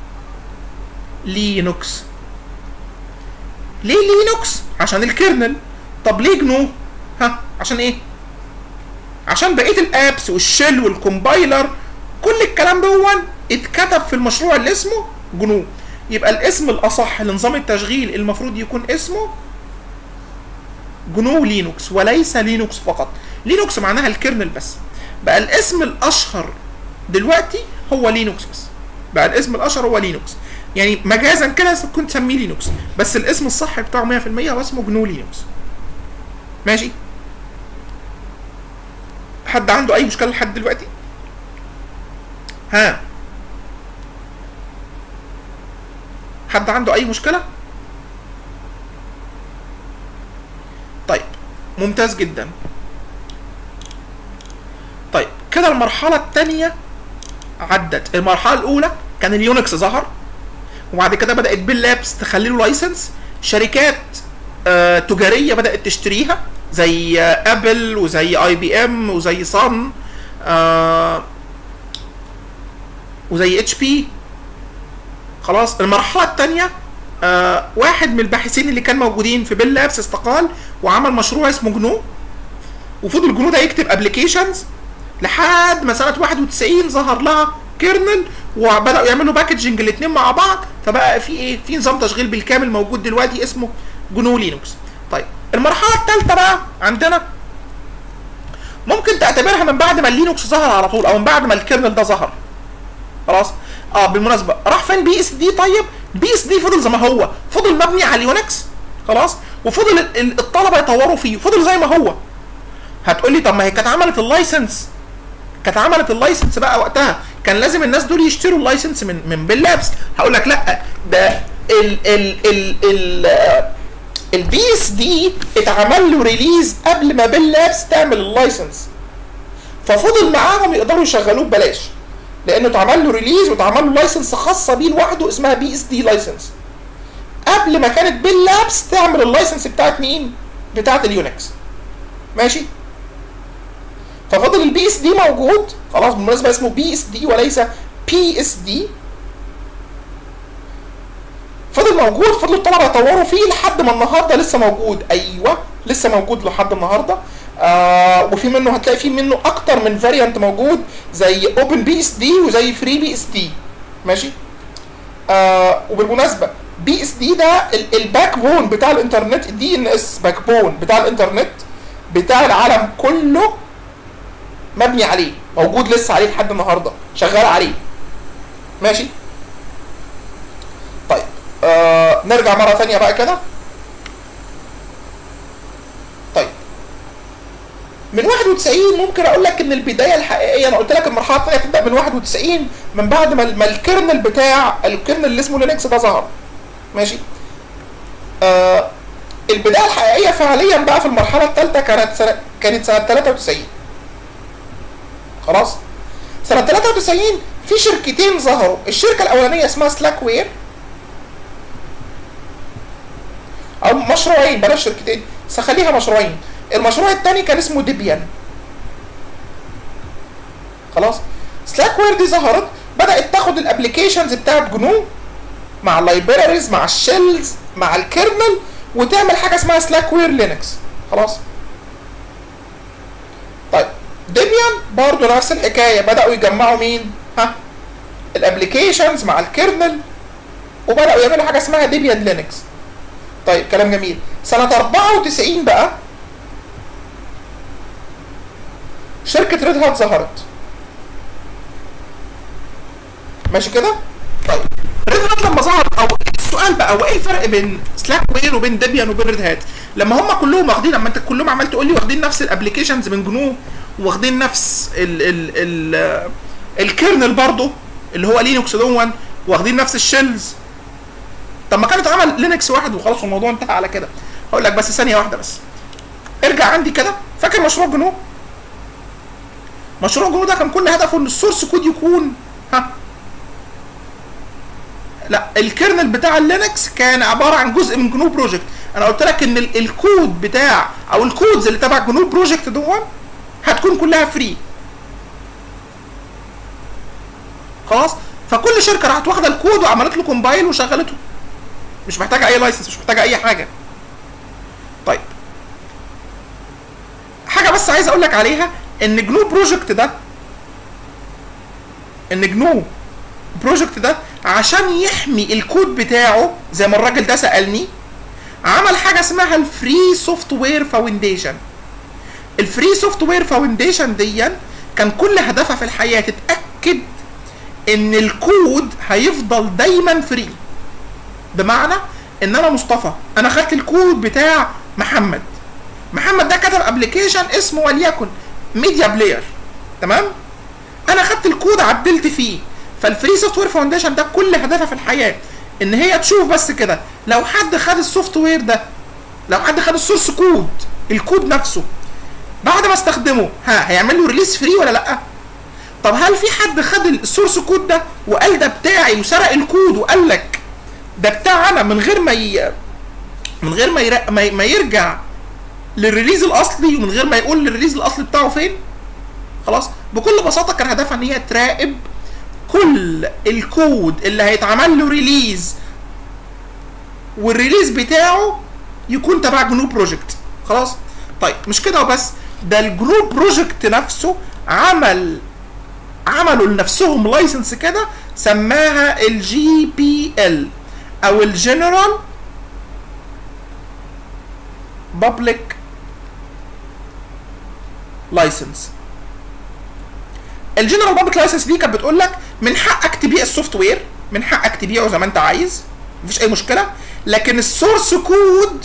لينوكس. ليه لينوكس؟ عشان الكيرنل. طب ليه جنو؟ ها عشان ايه؟ عشان بقيه الابس والشيل والكومبايلر كل الكلام ده اتكتب في المشروع اللي اسمه جنو. يبقى الاسم الاصح لنظام التشغيل المفروض يكون اسمه جنو لينوكس وليس لينوكس فقط. لينوكس معناها الكيرنل بس. بقى الاسم الاشهر دلوقتي هو لينوكس بس. بقى الاسم الاشهر هو لينوكس، يعني مجازا كده كنت تسميه لينوكس، بس الاسم الصح بتاعه مية في المية هو اسمه جنو لينوكس. ماشي؟ حد عنده اي مشكله لحد دلوقتي؟ ها حد عنده اي مشكله؟ طيب ممتاز جدا. طيب كده المرحله الثانيه عدت. المرحله الاولى كان اليونكس ظهر، وبعد كده بدات بيل لابس تخلي له لايسنس، شركات آه تجاريه بدات تشتريها زي آه ابل وزي اي بي ام وزي صن آه وزي اتش بي. خلاص المرحله الثانيه آه واحد من الباحثين اللي كان موجودين في بيل لابس استقال وعمل مشروع اسمه جنو، وفضل جنو ده يكتب ابلكيشنز لحد ما سنه واحد وتسعين ظهر لها كيرنل وبداوا يعملوا باكجنج الاثنين مع بعض، فبقى في ايه؟ في نظام تشغيل بالكامل موجود دلوقتي اسمه جنو لينوكس. طيب المرحله الثالثه بقى عندنا ممكن تعتبرها من بعد ما اللينوكس ظهر على طول او من بعد ما الكيرنل ده ظهر. خلاص اه بالمناسبه راح فين بي اس دي؟ طيب بي اس دي فضل زي ما هو، فضل مبني على اليونكس خلاص، وفضل الطلبه يطوروا فيه، فضل زي ما هو. هتقول لي طب ما هي كانت عملت اللايسنس، كانت عملت اللايسنس بقى وقتها كان لازم الناس دول يشتروا اللايسنس من من بيل لابس. هقول لك لا، ده ال ال ال ال البي اس دي اتعمل له ريليز قبل ما بيل لابس تعمل اللايسنس، ففضل معاهم يقدروا يشغلوه ببلاش لانه اتعمل له ريليز واتعمل له لايسنس خاصه بيه لوحده اسمها بي اس دي لايسنس قبل ما كانت بيل لابس تعمل اللايسنس بتاعت مين؟ بتاعت اليونكس. ماشي؟ ففضل البي اس دي موجود خلاص، بالمناسبه اسمه بي اس دي وليس بي اس دي. فضل موجود، فضلوا الطلبه يطوروا فيه لحد ما النهارده لسه موجود. ايوه لسه موجود لحد النهارده. آه وفي منه هتلاقي فيه منه اكتر من فاريانت موجود زي اوبن بي اس دي وزي فري بي اس دي. ماشي؟ آه وبالمناسبه بي اس دي ده الباك بون بتاع الانترنت، الدي ان اس باك بون بتاع الانترنت بتاع العالم كله مبني عليه، موجود لسه عليه لحد النهارده، شغال عليه. ماشي؟ طيب آه نرجع مره ثانيه بقى كده. طيب من واحد وتسعين ممكن اقول لك ان البدايه الحقيقيه، انا قلت لك المرحله الثانيه تبدا من واحد وتسعين من بعد ما ما الكيرنل بتاع الكيرنل اللي اسمه لينكس ده ظهر. ماشي. آه البدايه الحقيقيه فعليا بقى في المرحله الثالثه كانت سنه كانت سنه ثلاثة وتسعين. خلاص؟ سنه ثلاثة وتسعين في شركتين ظهروا، الشركه الاولانيه اسمها سلاك وير، او مشروعين بلاش شركتين، بس خليها مشروعين. المشروع الثاني كان اسمه ديبيان. خلاص؟ سلاك وير دي ظهرت بدات تاخد الابلكيشنز بتاعت جنو مع اللايبراريز مع الشيلز مع الكيرنل وتعمل حاجه اسمها سلاك وير لينكس. خلاص؟ طيب ديبيان برضه نفس الحكايه، بداوا يجمعوا مين؟ ها؟ الابلكيشنز مع الكيرنل وبداوا يعملوا حاجه اسمها ديبيان لينكس. طيب كلام جميل. سنه أربعة وتسعين بقى شركه ريد هات ظهرت. ماشي كده؟ طيب ريد هات لما ظهرت، او السؤال بقى هو ايه الفرق بين سلاك وير وبين ديبيان وبين ريد هات؟ لما هم كلهم واخدين، لما انت كلهم عمال تقول لي واخدين نفس الابلكيشنز من جنو واخدين نفس ال ال ال الكيرنل برضه اللي هو لينكس دون، واخدين نفس الشيلز. طب ما كانت عمل لينكس واحد وخلاص والموضوع انتهى على كده. هقول لك بس ثانيه واحده بس. ارجع عندي كده، فاكر مشروع جنو؟ مشروع جنو ده كان كل هدفه ان السورس كود يكون ها لا الكيرنل بتاع اللينكس كان عباره عن جزء من جنو بروجكت. انا قلت لك ان الكود بتاع او الكودز اللي تبع جنو بروجكت دون هتكون كلها فري. خلاص؟ فكل شركه راحت واخده الكود وعملت له كومبايل وشغلته. مش محتاجه اي لايسنس، مش محتاجه اي حاجه. طيب حاجه بس عايز اقول لك عليها، ان جنو بروجكت ده ان جنو بروجكت ده عشان يحمي الكود بتاعه زي ما الراجل ده سالني، عمل حاجه اسمها الفري سوفت وير فاونديشن. الفري سوفت وير فاونديشن دي كان كل هدفها في الحياه تتاكد ان الكود هيفضل دايما فري. بمعنى ان انا مصطفى، انا خدت الكود بتاع محمد، محمد ده كتب ابلكيشن اسمه وليكن ميديا بلاير، تمام؟ انا خدت الكود عدلت فيه. فالفري سوفت وير فاونديشن ده كل هدفها في الحياه ان هي تشوف بس كده لو حد خد السوفت وير ده، لو حد خد السورس كود، الكود نفسه بعد ما استخدمه، ها هيعمل له ريليس فري ولا لا؟ طب هل في حد خد السورس كود ده وقال ده بتاعي وسرق الكود وقال لك ده بتاعنا من غير ما ي... من غير ما, ير... ما, ي... ما يرجع للريليز الاصلي ومن غير ما يقول الريليز الاصلي بتاعه فين؟ خلاص؟ بكل بساطه كان هدفها ان هي تراقب كل الكود اللي هيتعمل له ريليز والريليز بتاعه يكون تبع جنو بروجكت. خلاص؟ طيب مش كده وبس، ده الجنو بروجكت نفسه عمل عملوا لنفسهم لايسنس كده سماها الجي بي ال او الجنرال بابليك لايسنس. الجنرال بابليك لايسنس دي كانت بتقول لك من حقك تبيع السوفت وير، من حقك تبيعه زي ما انت عايز، مفيش اي مشكله، لكن السورس كود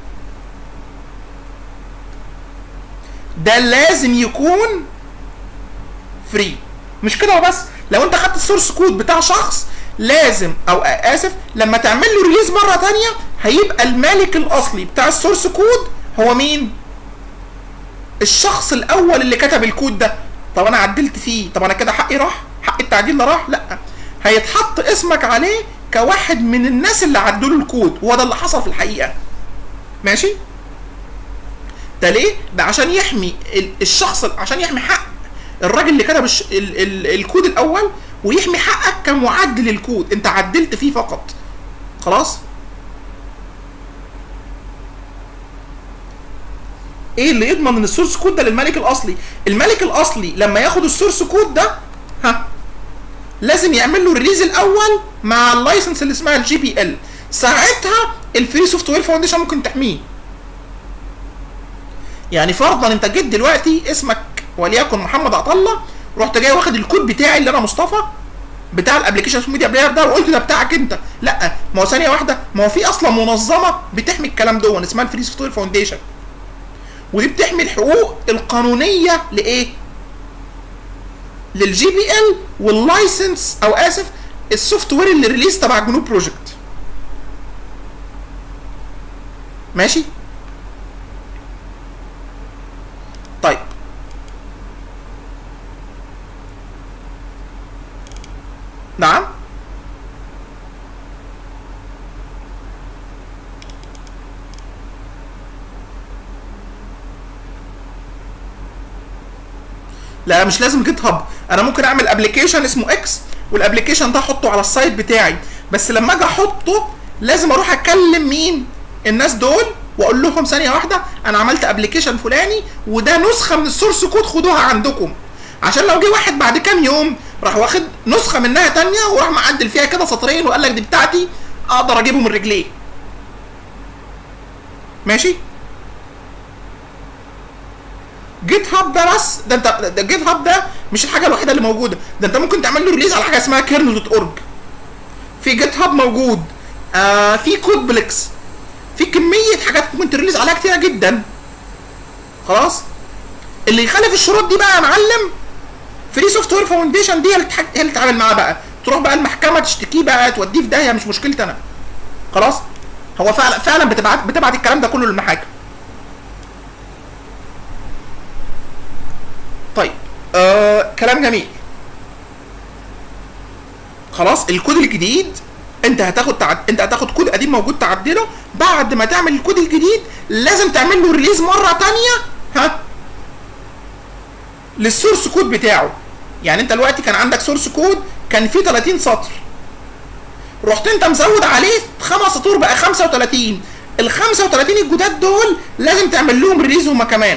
ده لازم يكون فري. مش كده وبس، لو انت خدت السورس كود بتاع شخص لازم، او اسف، لما تعمل له ريليز مره ثانيه هيبقى المالك الاصلي بتاع السورس كود هو مين؟ الشخص الاول اللي كتب الكود ده. طب انا عدلت فيه، طب انا كده حقي راح؟ حق التعديل ده راح؟ لا، هيتحط اسمك عليه كواحد من الناس اللي عدلوا الكود، وهو ده اللي حصل في الحقيقه. ماشي؟ ده ليه؟ ده عشان يحمي الشخص، عشان يحمي حق الراجل اللي كتب الش... ال... ال... الكود الاول، ويحمي حقك كمعدل الكود، انت عدلت فيه فقط. خلاص؟ ايه اللي يضمن ان السورس كود ده للملك الاصلي؟ الملك الاصلي لما ياخد السورس كود ده ها لازم يعمل له ريليز الاول مع اللايسنس اللي اسمها الجي بي ال. ساعتها الفري سوفت وير فاونديشن ممكن تحميه. يعني فرضا انت جيت دلوقتي اسمك وليكن محمد عطله، رحت جاي واخد الكود بتاعي اللي انا مصطفى بتاع الابلكيشن اسمه ميديا بلاير ده وقلت ده بتاعك انت، لا، ما هو ثانيه واحده، ما هو في اصلا منظمه بتحمي الكلام ده اسمها الفري سوفت وير فاونديشن. ودي بتحمي الحقوق القانونيه لايه؟ للجي بي ال واللايسنس او اسف السوفت وير اللي ريليز تبع جنو بروجكت. ماشي؟ طيب نعم لا مش لازم جيت هاب، انا ممكن اعمل ابلكيشن اسمه اكس والابلكيشن ده احطه على السايت بتاعي، بس لما اجي احطه لازم اروح اكلم مين؟ الناس دول واقول لهم ثانيه واحده انا عملت ابلكيشن فلاني وده نسخه من السورس كود خدوها عندكم، عشان لو جه واحد بعد كام يوم راح واخد نسخه منها ثانيه وراح معدل فيها كده سطرين وقال لك دي بتاعتي اقدر اجيبه من رجليه. ماشي؟ جيت هاب ده بس ده انت ده جيت هاب ده مش الحاجه الوحيده اللي موجوده، ده انت ممكن تعمل له ريليز على حاجه اسمها كيرنل دوت اورج. في جيت هاب موجود، آه في كود بليكس، في كميه حاجات ممكن تريليز عليها كتيره جدا. خلاص؟ اللي يخالف الشروط دي بقى يا معلم فري سوفت وير فاونديشن دي هي اللي تتعامل معاه بقى، تروح بقى المحكمه تشتكيه بقى توديه في داهيه، مش مشكلتي انا. خلاص؟ هو فعلا فعلا بتبعت بتبعت الكلام ده كله للمحاكم. طيب آه كلام جميل. خلاص الكود الجديد انت هتاخد تعد... انت هتاخد كود قديم موجود تعدله، بعد ما تعمل الكود الجديد لازم تعمل له ريليز مره ثانيه ها للسورس كود بتاعه. يعني انت دلوقتي كان عندك سورس كود كان فيه ثلاثين سطر، رحت انت مزود عليه خمس سطور بقى خمسة وثلاثين، ال خمسة وثلاثين الجداد دول لازم تعمل لهم ريليز هما كمان.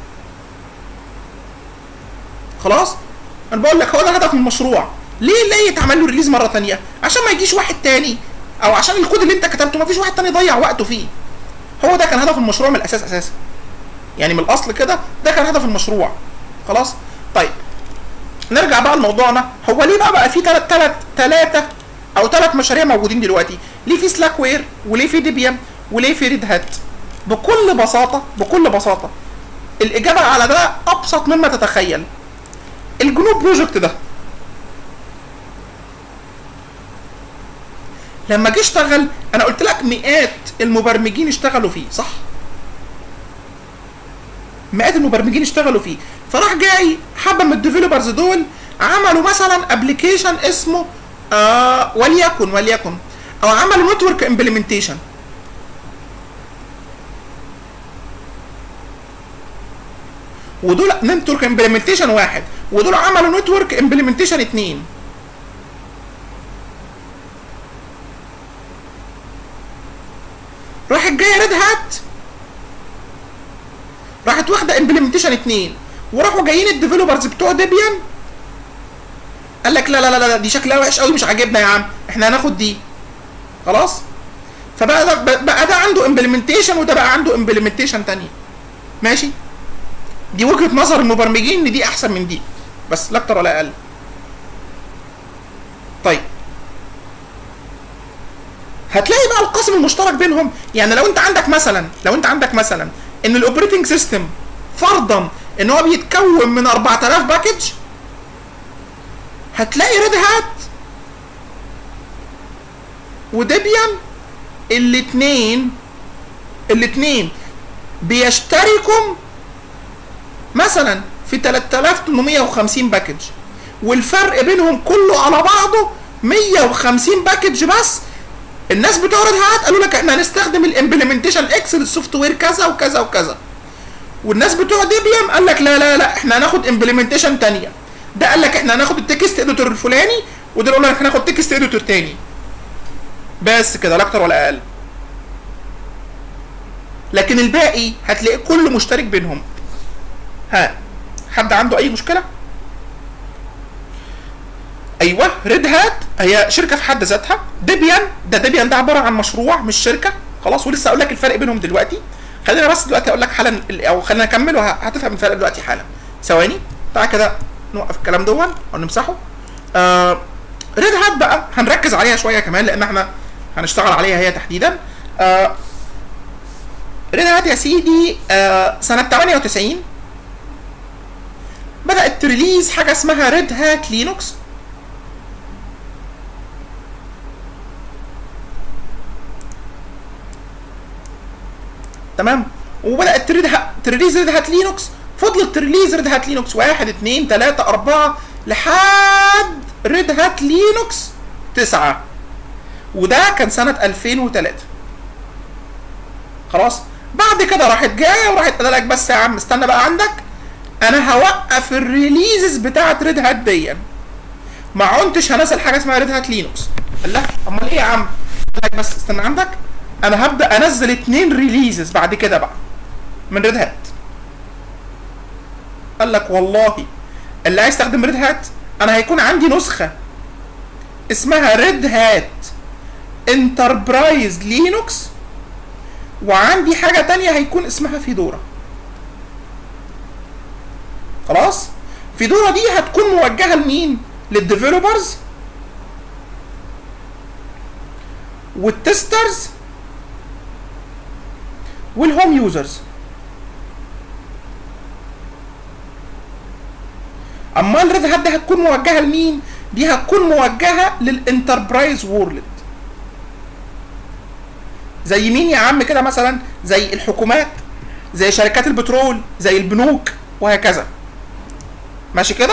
خلاص؟ انا بقول لك هو ده هدف من المشروع. ليه ليه يتعمل له ريليز مره ثانيه؟ عشان ما يجيش واحد تاني او عشان الكود اللي انت كتبته ما فيش واحد تاني يضيع وقته فيه. هو ده كان هدف المشروع من الاساس اساسا. يعني من الاصل كده ده كان هدف المشروع. خلاص؟ طيب نرجع بقى لموضوعنا، هو ليه بقى بقى في ثلاث ثلاث ثلاثه او ثلاث مشاريع موجودين دلوقتي؟ ليه في سلاك وير وليه في ديبيان وليه في ريد هات؟ بكل بساطه بكل بساطه الاجابه على ده ابسط مما تتخيل. الجنو بروجكت ده لما جه اشتغل انا قلت لك مئات المبرمجين اشتغلوا فيه، صح؟ مئات المبرمجين اشتغلوا فيه، فراح جاي حبه من الديفلوبرز دول عملوا مثلا ابلكيشن اسمه آه وليكن وليكن او عملوا نتورك امبلمنتيشن. ودول نتورك امبلمنتيشن واحد، ودول عملوا نتورك امبلمنتيشن اتنين. راحت جايه ريد هات راحت واخده امبلمنتيشن اتنين، وراحوا جايين الديفلوبرز بتوع ديبيان قال لك لا لا لا دي شكلها وحش قوي مش عاجبنا يا عم، احنا هناخد دي. خلاص؟ فبقى ده بقى ده عنده امبلمنتيشن وده بقى عنده امبلمنتيشن تانية. ماشي؟ دي وجهة نظر المبرمجين ان دي احسن من دي، بس لا اكتر ولا اقل. طيب هتلاقي بقى القاسم المشترك بينهم، يعني لو انت عندك مثلا لو انت عندك مثلا ان الاوبريتنج سيستم فرضا ان هو بيتكون من أربعة آلاف باكج، هتلاقي ريد هات وديبيان الاثنين الاثنين بيشتركوا مثلا في ثلاثة آلاف وثمانمائة وخمسين باكج، والفرق بينهم كله على بعضه مئة وخمسين باكج بس. الناس بتوع ريد هات قالوا لك احنا هنستخدم الامبلمنتيشن اكس للسوفت وير كذا وكذا وكذا، والناس بتوع ديبيان قال لك لا لا لا احنا هناخد امبلمنتيشن ثانيه. ده قال لك احنا هناخد التكست اديتور الفلاني، وده قال لك هناخد تكست اديتور ثاني. بس كده لا اكتر ولا اقل. لكن الباقي هتلاقي كله مشترك بينهم. ها حد عنده اي مشكله؟ ايوه ريد هات هي شركه في حد ذاتها، ديبيان ده ديبيان ده عباره عن مشروع مش شركه. خلاص؟ ولسه اقول لك الفرق بينهم دلوقتي. خلينا بس دلوقتي اقول لك حالا او خلينا نكمل وهتفهم الفرق دلوقتي حالا. ثواني تعالى كده نوقف الكلام دون او نمسحه. آه ريد هات بقى هنركز عليها شويه كمان لان احنا هنشتغل عليها هي تحديدا. آه ريد هات يا سيدي آه سنه تمانية وتسعين بدات تريليز حاجه اسمها ريد هات لينوكس. تمام. وبدات تريليز ريد هات لينوكس، فضلت تريليز ريد هات لينوكس واحد اتنين تلاته اربعه لحد ريد هات لينوكس تسعه، وده كان سنه ألفين وتلاته. خلاص. بعد كده راحت جايه وراحت قال لك بس يا عم استنى بقى عندك، انا هوقف الريليزز بتاعت ريد هات دي، ما عنتش هنزل حاجه اسمها ريد هات لينوكس. قال لك امال ايه يا عم؟ قال لك بس استنى عندك، انا هبدا انزل اتنين ريليزز بعد كده بقى من ريد هات. قال لك والله اللي عايز يستخدم ريد هات انا هيكون عندي نسخه اسمها ريد هات انتربرايز لينوكس، وعندي حاجه تانية هيكون اسمها فيدورا. خلاص. فيدورا دي هتكون موجهه لمين؟ للديفلوبرز والتسترز والهوم يوزرز. اما الريد هات دي هتكون موجهه لمين؟ دي هتكون موجهه للانتربرايز وورلد. زي مين يا عم كده؟ مثلا زي الحكومات، زي شركات البترول، زي البنوك، وهكذا. ماشي كده؟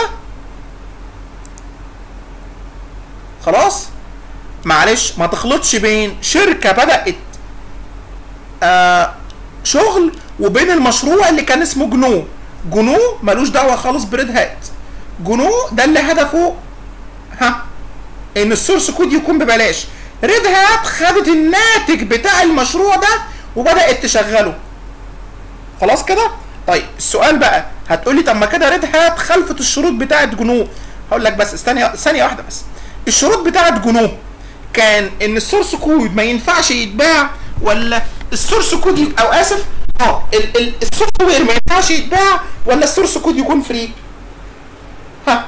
خلاص؟ معلش ما تخلطش بين شركه بدات آه شغل وبين المشروع اللي كان اسمه جنو. جنو ملوش دعوه خالص بريد هات. جنو ده اللي هدفه ها ان السورس كود يكون ببلاش. ريد هات خدت الناتج بتاع المشروع ده وبدات تشغله. خلاص كده؟ طيب السؤال بقى، هتقولي طب ما كده ريد هات خلفت الشروط بتاعت جنو. هقول لك بس استني ثانيه واحده بس. الشروط بتاعت جنو كان ان السورس كود ما ينفعش يتباع، ولا السورس كود ي... او اسف اه السوفت وير ما ينفعش يتباع، ولا السورس كود يكون فري؟ ها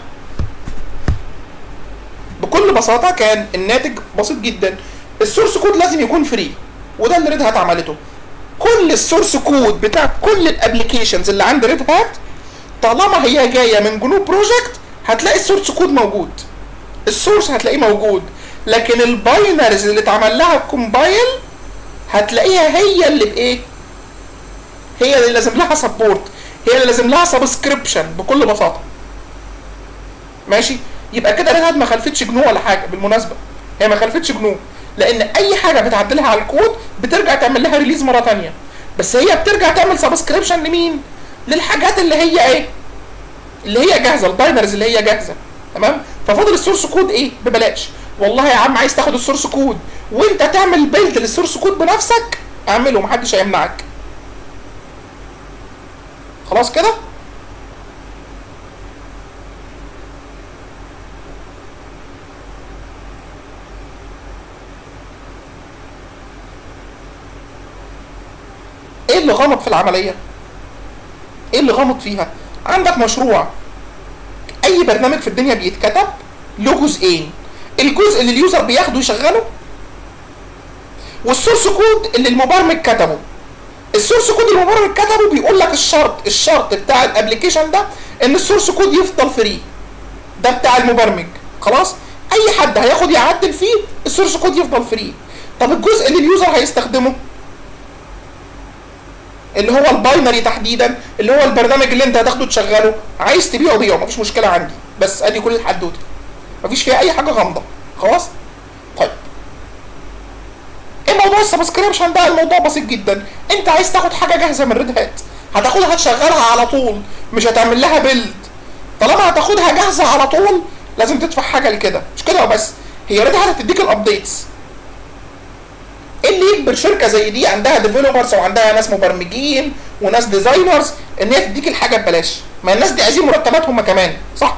بكل بساطه كان الناتج بسيط جدا، السورس كود لازم يكون فري، وده اللي ريد هات عملته. كل السورس كود بتاع كل الابلكيشنز اللي عند ريد هات طالما هي جايه من جنو بروجكت هتلاقي السورس كود موجود، السورس هتلاقيه موجود، لكن الباينرز اللي اتعمل لها كومبايل هتلاقيها هي اللي بايه؟ هي اللي لازم لها سبورت، هي اللي لازم لها سبسكريبشن بكل بساطه. ماشي؟ يبقى كده ريد هات ما خلفتش جنو ولا حاجه. بالمناسبه هي ما خلفتش جنو، لان اي حاجه بتعدلها على الكود بترجع تعمل لها ريليز مره ثانيه، بس هي بترجع تعمل سبسكريبشن لمين؟ للحاجات اللي هي ايه؟ اللي هي جاهزه، الباينرز اللي هي جاهزه. تمام؟ ففضل السورس كود ايه؟ ببلاش. والله يا عم عايز تاخد السورس كود وانت تعمل بيلد للسورس كود بنفسك، اعمله محدش هيمنعك. خلاص كده؟ ايه اللي غلط في العمليه؟ ايه اللي غلط فيها؟ عندك مشروع، اي برنامج في الدنيا بيتكتب له جزئين، الجزء اللي اليوزر بياخده يشغله، والسورس كود اللي المبرمج كتبه. السورس كود اللي المبرمج كتبه بيقول لك الشرط الشرط بتاع الابلكيشن ده ان السورس كود يفضل فري، ده بتاع المبرمج. خلاص؟ اي حد هياخد يعدل فيه السورس كود يفضل فري. طب الجزء اللي اليوزر هيستخدمه اللي هو الباينري تحديدا، اللي هو البرنامج اللي انت هتاخده تشغله، عايز تبيعه بيعه مفيش مشكله عندي، بس ادي كل الحدوته مفيش فيها اي حاجه غامضه. خلاص؟ طيب ايه موضوع السبسكريبشن ده؟ الموضوع بسيط جدا، انت عايز تاخد حاجه جاهزه من ريد هات هتاخدها تشغلها على طول، مش هتعمل لها بيلد. طالما هتاخدها جاهزه على طول لازم تدفع حاجه لكده، مش كده وبس، هي ريد هات هتديك الابديتس. ايه اللي يجبر شركه زي دي عندها ديفلوبرز وعندها ناس مبرمجين وناس ديزاينرز ان هي تديك الحاجه ببلاش؟ ما الناس دي عايزين مرتباتهم كمان، صح؟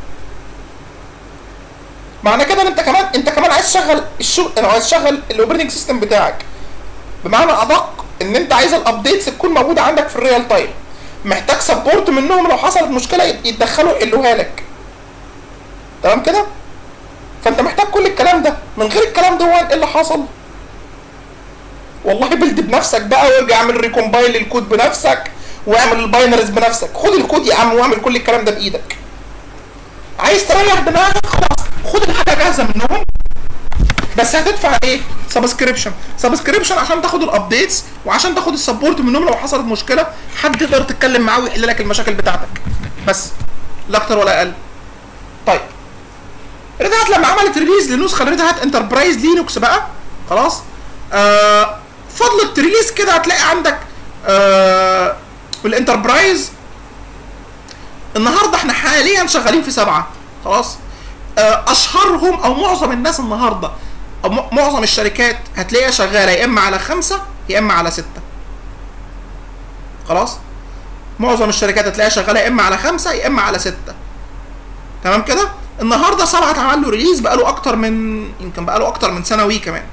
معنى كده ان انت كمان انت كمان عايز تشغل الشغل، عايز تشغل الاوبريتنج سيستم بتاعك. بمعنى ادق ان انت عايز الابديتس تكون موجوده عندك في الريال تايم، محتاج سبورت منهم لو حصلت مشكله يتدخلوا يحلوها لك. تمام كده؟ فانت محتاج كل الكلام ده، من غير الكلام ده ايه اللي حصل؟ والله بلد بنفسك بقى، وارجع اعمل ريكومبايل للكود بنفسك، واعمل الباينريز بنفسك. خد الكود يا عم واعمل كل الكلام ده بايدك. عايز تريح دماغك خلاص خد الحاجه جاهزه منهم، بس هتدفع ايه؟ سبسكريبشن. سبسكريبشن عشان تاخد الابديتس وعشان تاخد السبورت منهم لو حصلت مشكله، حد تقدر تتكلم معاه ويحل لك المشاكل بتاعتك بس، لا اكتر ولا اقل. طيب ريد هات لما عملت ريليز لنسخه ريد هات انتربرايز لينوكس بقى خلاص، آه فضلت ريليز كده هتلاقي عندك آه الانتربرايز. النهارده احنا حاليا شغالين في سبعه خلاص. آه اشهرهم او معظم الناس النهارده او معظم الشركات هتلاقيها شغاله يا اما على خمسه يا اما على سته خلاص. معظم الشركات هتلاقيها شغاله يا اما على خمسه يا اما على سته. تمام كده؟ النهارده سبعه اتعمل له ريليز بقاله اكتر من يمكن بقاله اكتر من سنه وي كمان.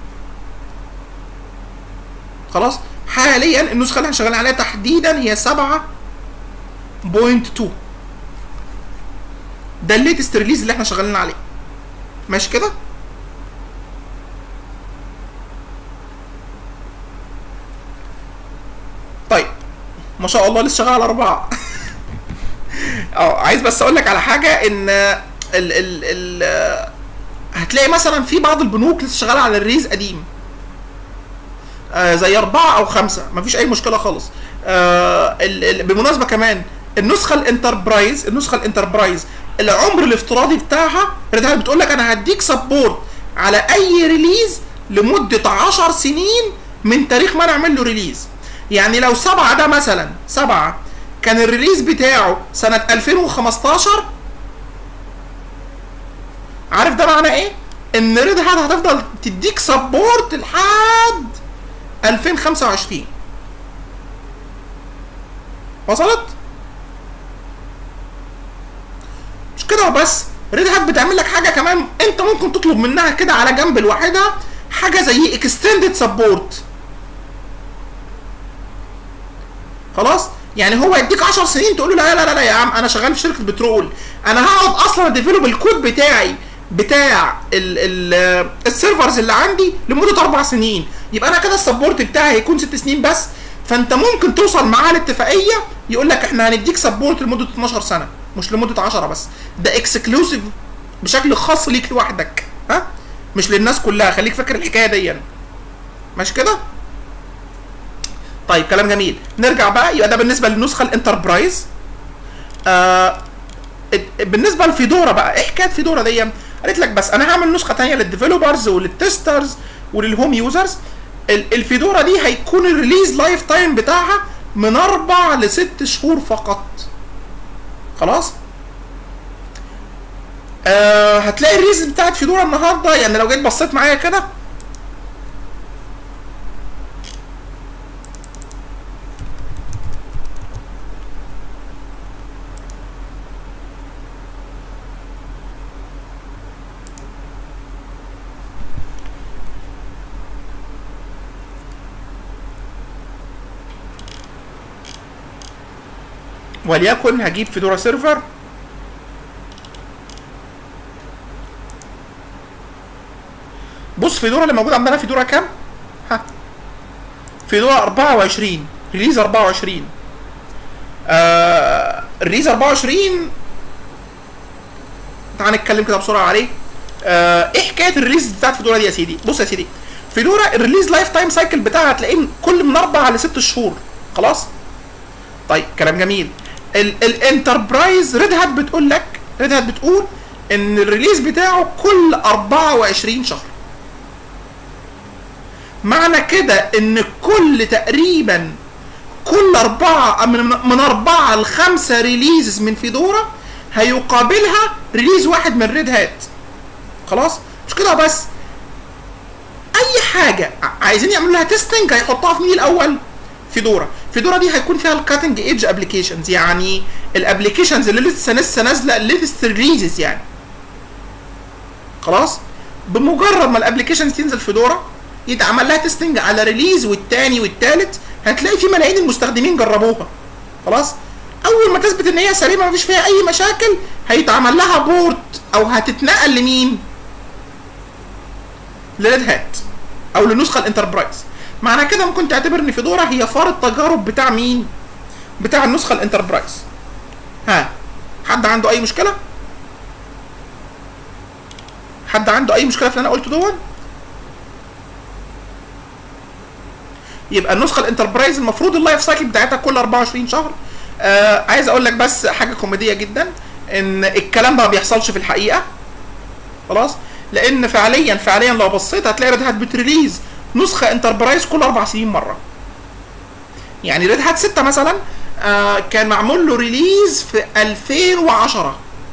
خلاص؟ حاليا النسخه اللي احنا شغالين عليها تحديدا هي سبعه بوينت اتنين. ده الليتست ريليز اللي احنا شغالين عليه. ماشي كده؟ طيب ما شاء الله لسه شغال على اربعه. اه عايز بس اقول لك على حاجه ان ال ال ال هتلاقي مثلا في بعض البنوك لسه شغاله على الريليز قديم. آه زي اربعه او خمسه مفيش اي مشكله خالص. آه ال ال بالمناسبه كمان النسخه الانتربرايز النسخه الانتربرايز العمر الافتراضي بتاعها ريد هات بتقول لك انا هديك سبورت على اي ريليز لمده عشر سنين من تاريخ ما نعمل له ريليز. يعني لو سبعه ده مثلا سبعه كان الريليز بتاعه سنه الفين وخمستاشر، عارف ده معناه ايه؟ ان ريد هات هتفضل تديك سبورت لحد الفين وخمسه وعشرين. وصلت؟ مش كده وبس، ريد هات بتعمل لك حاجه كمان انت ممكن تطلب منها كده على جنب لوحدها، حاجه زي اكستندد سبورت. خلاص؟ يعني هو يديك عشر سنين تقول له لا لا لا لا يا عم انا شغال في شركه بترول، انا هقعد اصلا اديفلوب الكود بتاعي بتاع ال ال السيرفرز اللي عندي لمده اربع سنين، يبقى انا كده السبورت بتاعي هيكون ست سنين بس. فانت ممكن توصل معاه لاتفاقيه يقول لك احنا هنديك سبورت لمده اتناشر سنه مش لمده عشرة بس، ده اكسكلوسيف بشكل خاص ليك لوحدك، ها؟ مش للناس كلها، خليك فاكر الحكايه دي. ماشي كده؟ طيب كلام جميل. نرجع بقى، يبقى ده بالنسبه للنسخه الانتربرايز. آه بالنسبه لفيدورا بقى، ايه حكايه فيدورا دي؟ قالت لك بس انا هعمل نسخه ثانيه للديفلوبرز وللتسترز وللهوم يوزرز. الفيدورا دي هيكون الريليز لايف تايم بتاعها من اربع لست شهور فقط. خلاص؟ آه هتلاقي الريليز بتاعت فيدورا النهارده، يعني لو جيت بصيت معايا كده وليكن هجيب فيدورا سيرفر، بص فيدورا اللي موجود عندنا فيدورا كام؟ ها فيدورا اربعه وعشرين، ريليز اربعه وعشرين. آه الريليز اربعه وعشرين تعال نتكلم كده بسرعه عليه. آه ايه حكايه الريليز بتاعت فيدورا دي يا سيدي؟ بص يا سيدي، فيدورا الريليز لايف تايم سايكل بتاعها هتلاقيه كل من اربع لست شهور. خلاص؟ طيب كلام جميل. الانتربرايز ريد هات بتقول لك ريد هات بتقول ان الريليز بتاعه كل اربعه وعشرين شهر. معنى كده ان كل تقريبا كل اربعه من اربعه لخمسه ريليزز من فيدورا هيقابلها ريليز واحد من ريد هات. خلاص؟ مش كده بس، اي حاجه عايزين يعملوا لها تيستنج هيحطها في مين الاول؟ فيدورا. فيدورا دي هيكون فيها الكاتنج ايدج ابلكيشنز، يعني الابلكيشنز اللي لسه لسه نازله ليتست ريليزز يعني. خلاص؟ بمجرد ما الابلكيشنز تنزل فيدورا يتعمل لها تيستنج على ريليز والتاني والتالت، هتلاقي في ملايين المستخدمين جربوها. خلاص؟ اول ما تثبت ان هي سليمه مفيش فيها اي مشاكل هيتعمل لها بورت او هتتنقل لمين؟ لريد هات او للنسخه الانتربرايز. معنى كده ممكن تعتبر ان فيدورا هي فار التجارب بتاع مين؟ بتاع النسخه الانتربرايز. ها حد عنده اي مشكله؟ حد عنده اي مشكله في اللي انا قلته دون؟ يبقى النسخه الانتربرايز المفروض اللايف سايكل بتاعتها كل اربعة وعشرين شهر. آه عايز اقول لك بس حاجه كوميديه جدا، ان الكلام ده ما بيحصلش في الحقيقه. خلاص؟ لان فعليا فعليا لو بصيت هتلاقي ريد هات بتريليز نسخه انتربرايز كل اربع سنين مره. يعني ريد هات ستة مثلا آه كان معمول له ريليز في ألفين وعشرة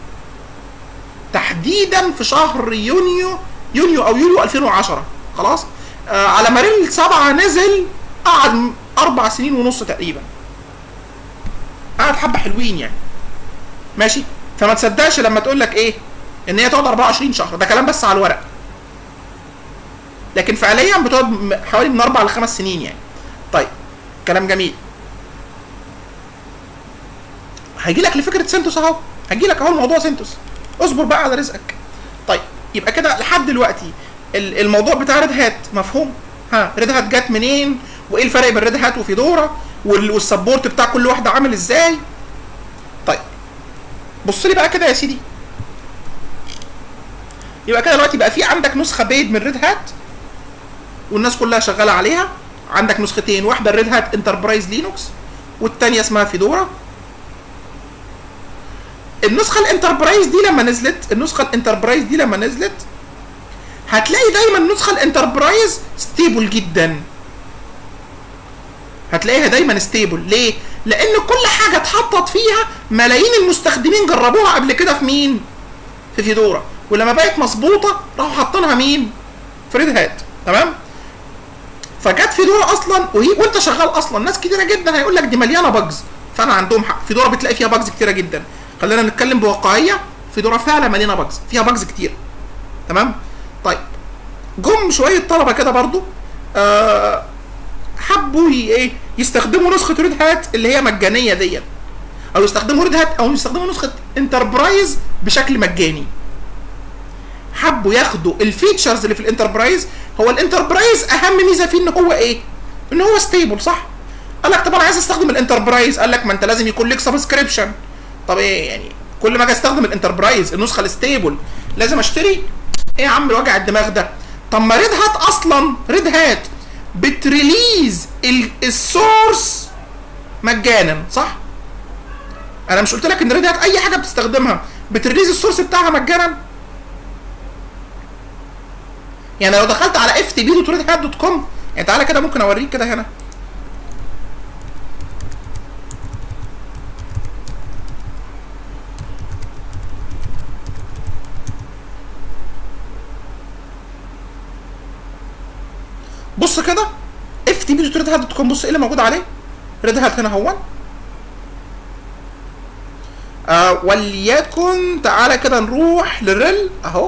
تحديدا في شهر يونيو يونيو او يوليو ألفين وعشرة. خلاص؟ آه على ما ريل سبعة نزل قعد اربع سنين ونص تقريبا. قعد حبه حلوين يعني. ماشي؟ فما تصدقش لما تقول لك ايه؟ ان هي تقعد اربعة وعشرين شهر، ده كلام بس على الورق. لكن فعليا بتقعد حوالي من اربع لخمس سنين يعني. طيب كلام جميل. هيجي لك لفكره سنتوس اهو، هيجي لك اهو الموضوع سنتوس. اصبر بقى على رزقك. طيب يبقى كده لحد دلوقتي الموضوع بتاع ريد هات مفهوم؟ ها ريد هات جت منين؟ وايه الفرق بين ريد هات وفيدورا؟ والسبورت بتاع كل واحده عامل ازاي؟ طيب بص لي بقى كده يا سيدي. يبقى كده دلوقتي بقى في عندك نسخه بيد من ريد هات والناس كلها شغاله عليها. عندك نسختين، واحده الريد هات انتربرايز لينوكس والثانيه اسمها فيدورا. النسخه الانتربرايز دي لما نزلت النسخه الانتربرايز دي لما نزلت هتلاقي دايما النسخه الانتربرايز ستيبل جدا. هتلاقيها دايما ستيبل. ليه؟ لان كل حاجه اتحطت فيها ملايين المستخدمين جربوها قبل كده في مين؟ في فيدورا، ولما بقت مظبوطه راحوا حاطينها مين؟ في ريد هات. تمام؟ فجت فيدورا اصلا وهي وانت شغال اصلا ناس كتيره جدا هيقول لك دي مليانه باجز، فانا عندهم حق. فيدورا بتلاقي فيها باجز كتيره جدا. خلينا نتكلم بواقعيه، فيدورا فعلا مليانه باجز، فيها باجز كتير. تمام؟ طيب جم شويه طلبه كده برضو آه حبوا ايه يستخدموا نسخه ريد هات اللي هي مجانيه ديت، او يستخدموا ريد هات او يستخدموا نسخه انتربرايز بشكل مجاني. حبوا ياخدوا الفيتشرز اللي في الانتربرايز. هو الانتربرايز اهم ميزه فيه ان هو ايه؟ ان هو ستيبل. صح؟ قال لك طب انا عايز استخدم الانتربرايز، قال لك ما انت لازم يكون لك سبسكريبشن. طب ايه يعني كل ما اجي استخدم الانتربرايز النسخه الستيبل لازم اشتري؟ ايه يا عم الوجع الدماغ ده؟ طب ما ريد هات اصلا ريد هات بتريليز السورس مجانا. صح؟ انا مش قلت لك ان ريد هات اي حاجه بتستخدمها بتريليز السورس بتاعها مجانا؟ يعني لو دخلت على اف تي بي دوت ريد هات دوت كوم، يعني تعالى كده ممكن اوريك كده هنا. بص كده اف تي بي دوت ريد هات دوت كوم، بص ايه اللي موجود عليه؟ ريد هات هنا هو. آه وليكن تعالى كده نروح للريل اهو.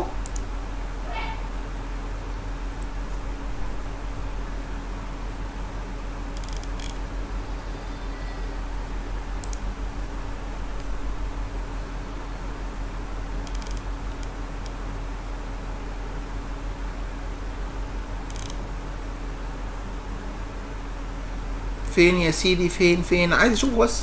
فين يا سيدي؟ فين فين عايز اشوف بس.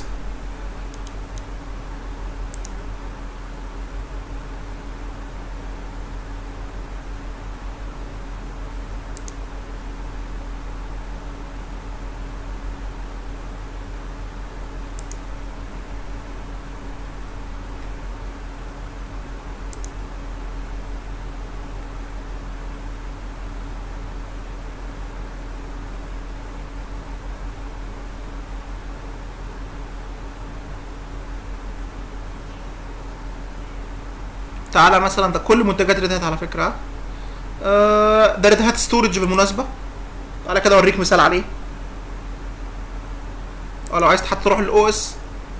تعالى مثلا ده كل منتجات ريد هات على فكره. آه ده ريد هات ستورج بالمناسبه. تعالى كده اوريك مثال عليه. اه لو عايز حتى تروح للاو اس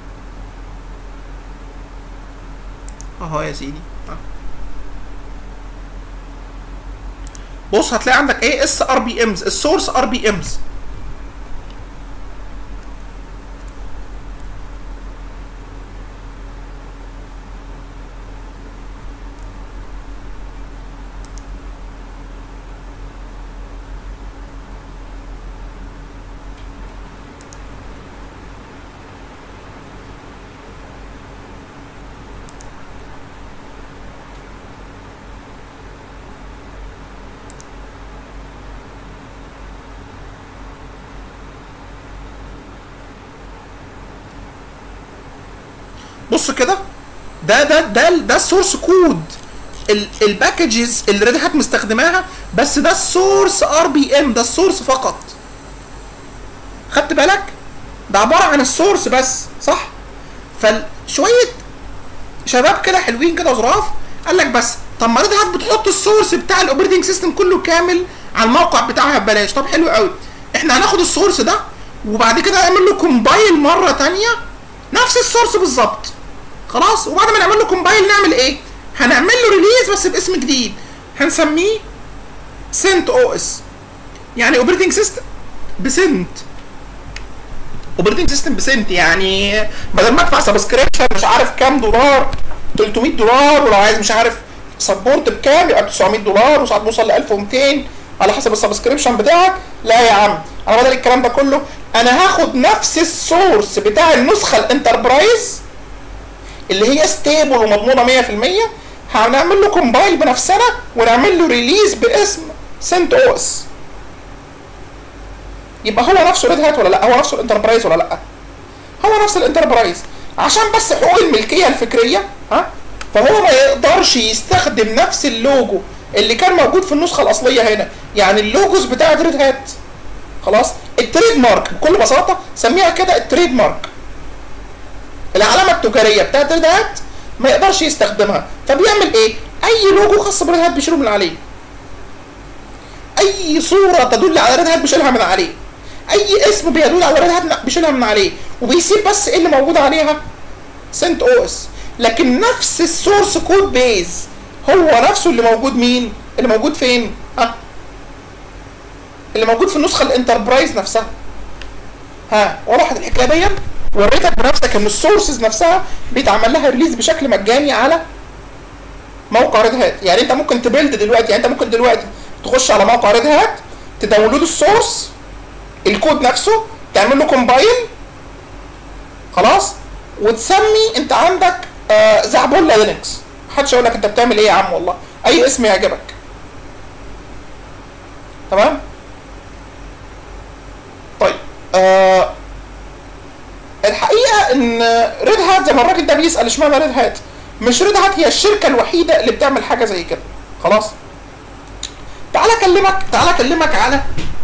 اهو يا سيدي. آه. بص هتلاقي عندك ايه اس ار بي امز، السورس ار بي امز. بص كده، ده ده ده ده السورس كود الباكجز اللي ريد هات مستخدماها، بس ده السورس ار بي ام، ده السورس فقط. خدت بالك؟ ده عباره عن السورس بس، صح؟ فشويه شباب كده حلوين كده ظراف قال لك بس طب ما ريد هات بتحط السورس بتاع الاوبريتنج سيستم كله كامل على الموقع بتاعها ببلاش. طب حلو قوي، احنا هناخد السورس ده وبعد كده نعمل له كومبايل مره ثانيه نفس السورس بالظبط. خلاص، وبعد ما نعمل له كومبايل نعمل ايه؟ هنعمل له ريليز بس باسم جديد هنسميه سنت او اس، يعني اوبريتنج سيستم بسنت. اوبريتنج سيستم بسنت، يعني بدل ما ادفع سبسكريبشن مش عارف كام دولار، تلتمية دولار، ولو عايز مش عارف سبورت بكام يبقى تسعمية دولار، وساعات بوصل ل ألف ومتين على حسب السبسكريبشن بتاعك. لا يا عم، انا بدل الكلام ده كله انا هاخد نفس السورس بتاع النسخه الانتربرايز اللي هي ستيبل ومضمونه مية في المية، هنعمل له كومبايل بنفسنا ونعمل له ريليز باسم سنت او اس. يبقى هو نفسه ريد هات ولا لا؟ هو نفسه الانتربرايز ولا لا؟ هو نفس الانتربرايز، عشان بس حقوق الملكيه الفكريه ها، فهو ما يقدرش يستخدم نفس اللوجو اللي كان موجود في النسخه الاصليه هنا، يعني اللوجوز بتاعت ريد هات. خلاص، التريد مارك بكل بساطه سميها كده التريد مارك، العلامه التجاريه بتاعت ريد هات ما يقدرش يستخدمها. فبيعمل ايه؟ اي لوجو خاص بريد هات بيشيله من عليه، اي صوره تدل على ريد هات بيشيلها من عليه، اي اسم بيدل على ريد هات بيشيلها من عليه، وبيسيب بس ايه اللي موجود عليها؟ سنت او اس. لكن نفس السورس كود بيز هو نفسه اللي موجود مين؟ اللي موجود فين؟ ها؟ اللي موجود في النسخه الانتربرايز نفسها. ها، وضحت الحكايه دي؟ وريتك بنفسك ان السورسز نفسها بيتعمل لها ريليز بشكل مجاني على موقع ريد هات. يعني انت ممكن تبيلد دلوقتي، يعني انت ممكن دلوقتي تخش على موقع ريد هات تداونلود السورس الكود نفسه، تعمل له كومبايل خلاص، وتسمي انت عندك آه زعبولة لينكس. محدش يقول لك انت بتعمل ايه يا عم، والله اي اسم يعجبك. تمام؟ طيب آه الحقيقه ان ريد هات زي ما الراجل ده بيسال اشمعنى ريد هات، مش ريد هات هي الشركه الوحيده اللي بتعمل حاجه زي كده. خلاص، تعالى اكلمك تعالى اكلمك على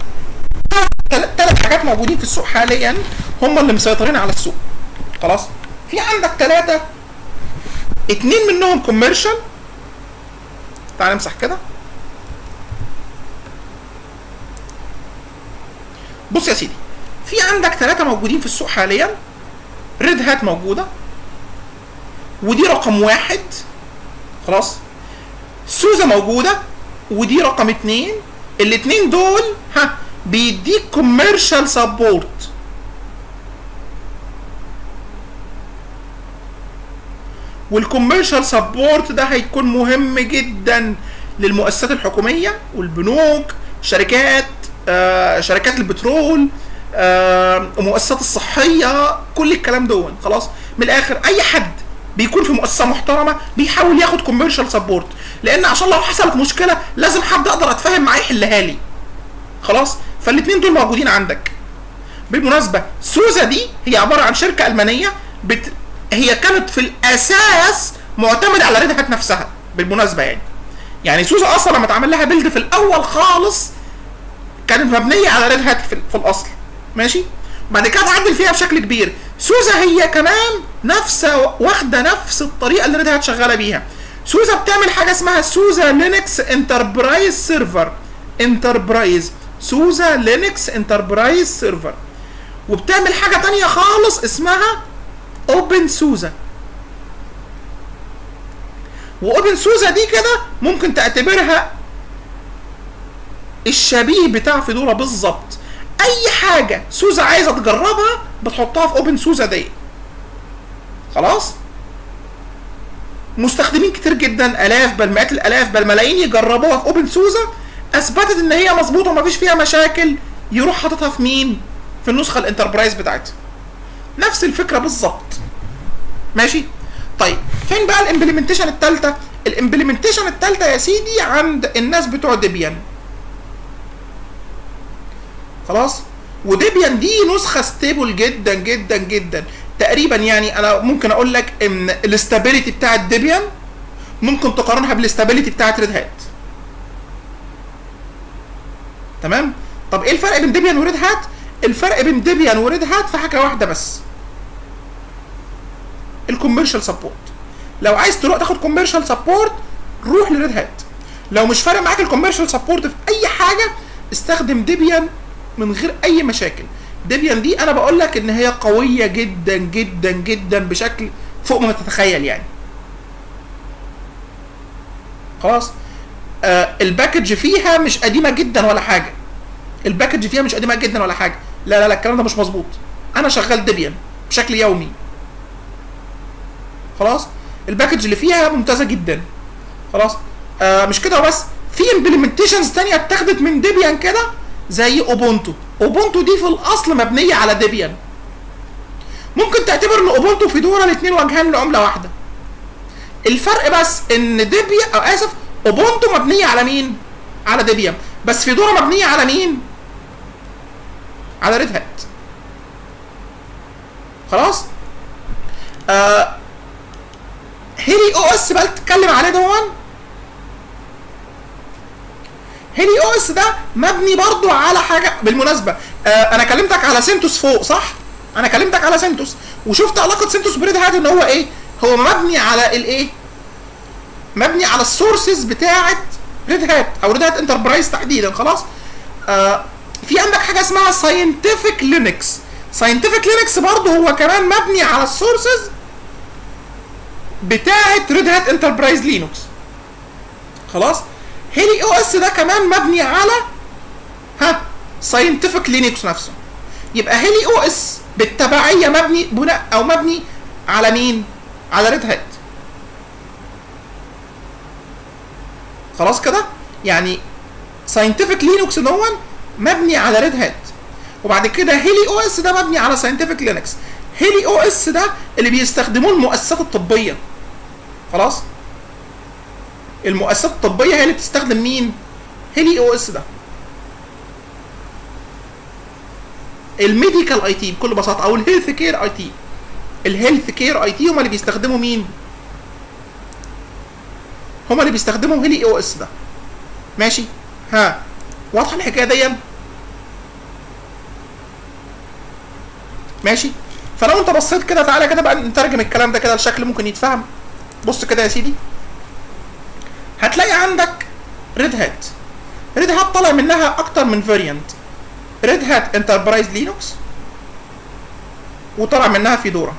ثلاث حاجات موجودين في السوق حاليا هم اللي مسيطرين على السوق. خلاص، في عندك ثلاثه، اتنين منهم كوميرشال. تعالى نمسح كده. بص يا سيدي، في عندك ثلاثة موجودين في السوق حاليا. ريد هات موجودة ودي رقم واحد. خلاص، سوزا موجودة ودي رقم اتنين. الاتنين دول ها بيديك كوميرشال سبورت. والكوميرشال سبورت ده هيكون مهم جدا للمؤسسات الحكومية والبنوك، شركات آه شركات البترول، آه المؤسسات الصحية، كل الكلام دون. خلاص، من الاخر اي حد بيكون في مؤسسة محترمة بيحاول ياخد كوميرشال سبورت، لان عشان لو حصلت مشكلة لازم حد اقدر اتفاهم معاه يحلها لي. خلاص، فالاثنين دول موجودين عندك. بالمناسبة سوزا دي هي عبارة عن شركة ألمانية بت... هي كانت في الاساس معتمدة على ريد هات نفسها. بالمناسبة يعني يعني سوزا اصلا لما اتعمل لها بيلد في الاول خالص كانت مبنيه على ريد هات في, في الاصل. ماشي، بعد كده اتعدل فيها بشكل كبير. سوزا هي كمان نفس واخده نفس الطريقه اللي ريد هات شغاله بيها. سوزا بتعمل حاجه اسمها سوزا لينكس انتربرايز سيرفر. انتربرايز سوزا لينكس انتربرايز سيرفر. وبتعمل حاجه تانية خالص اسمها اوبن سوزا. واوبن سوزا دي كده ممكن تعتبرها الشبيه بتاع فيدورا بالظبط. اي حاجه سوزا عايزه تجربها بتحطها في اوبن سوزا دي. خلاص، مستخدمين كتير جدا، الاف بل مئات الالاف بل ملايين يجربوها في اوبن سوزا، اثبتت ان هي مظبوطه ومفيش فيها مشاكل، يروح حاططها في مين؟ في النسخه الانتربرايز بتاعتها. نفس الفكره بالظبط. ماشي؟ طيب فين بقى الامبلمنتيشن الثالثه؟ الامبلمنتيشن الثالثه يا سيدي عند الناس بتوع ديبيان. خلاص، وديبيان دي نسخه ستيبل جدا جدا جدا، تقريبا يعني انا ممكن اقول لك ان الاستابيليتي بتاعت ديبيان ممكن تقارنها بالاستابيليتي بتاعت ريد هات. تمام؟ طب ايه الفرق بين ديبيان وريد هات؟ الفرق بين ديبيان وريد هات في حاجه واحده بس، الكوميرشال سبورت. لو عايز تروح تاخد كوميرشال سبورت روح لريد هات، لو مش فارق معاك الكوميرشال سبورت في اي حاجه استخدم ديبيان من غير اي مشاكل. ديبيان دي انا بقول لك ان هي قويه جدا جدا جدا بشكل فوق ما تتخيل يعني. خلاص؟ آه الباكج فيها مش قديمه جدا ولا حاجه. الباكج فيها مش قديمه جدا ولا حاجه. لا لا لا الكلام ده مش مظبوط. انا شغال ديبيان بشكل يومي. خلاص؟ الباكج اللي فيها ممتازه جدا. خلاص؟ آه مش كده بس، في امبلمنتيشنز ثانيه اتاخدت من ديبيان كده زي اوبونتو. اوبونتو دي في الاصل مبنيه على ديبيان. ممكن تعتبر ان اوبونتو وفيدورا الاثنين وجهان لعمله واحده. الفرق بس ان ديبيان او اسف اوبونتو مبنيه على مين؟ على ديبيان، بس فيدورا مبنيه على مين؟ على ريد هات. خلاص؟ آه هيلي او اس بقى تتكلم عليه دون. هيلي او اس ده مبني برضو على حاجه بالمناسبه. آه انا كلمتك على سنتوس فوق صح؟ انا كلمتك على سنتوس وشفت علاقه سنتوس بريد هات ان هو ايه؟ هو مبني على الايه؟ مبني على السورسز بتاعه ريد هات او ريد هات انتربرايز تحديدا. خلاص؟ آه في عندك حاجه اسمها ساينتفك لينكس. ساينتفك لينكس برضو هو كمان مبني على السورسز بتاعه ريد هات انتربرايز لينوكس. خلاص؟ هيلي او اس ده كمان مبني على ها ساينتفك لينكس نفسه. يبقى هيلي او اس بالتبعيه مبني بناء او مبني على مين؟ على ريد هات. خلاص كده؟ يعني ساينتفك لينكس دون مبني على ريد هات. وبعد كده هيلي او اس ده مبني على ساينتفك لينكس. هيلي او اس ده اللي بيستخدموه المؤسسات الطبيه. خلاص؟ المؤسسات الطبيه هي اللي بتستخدم مين؟ هيلي او اس ده. الميديكال اي تي بكل بساطه او الهيلث كير اي تي. الهيلث كير اي تي هم اللي بيستخدموا مين؟ هم اللي بيستخدموا هيلي او اس ده. ماشي؟ ها واضحه الحكايه دي؟ ماشي؟ فلو انت بصيت كده تعالى كده بقى نترجم الكلام ده كده لشكل ممكن يتفهم. بص كده يا سيدي، هتلاقي عندك ريد هات. ريد هات طالع منها اكتر من فاريانت. ريد هات انتربرايز لينوكس وطلع منها فيدورا.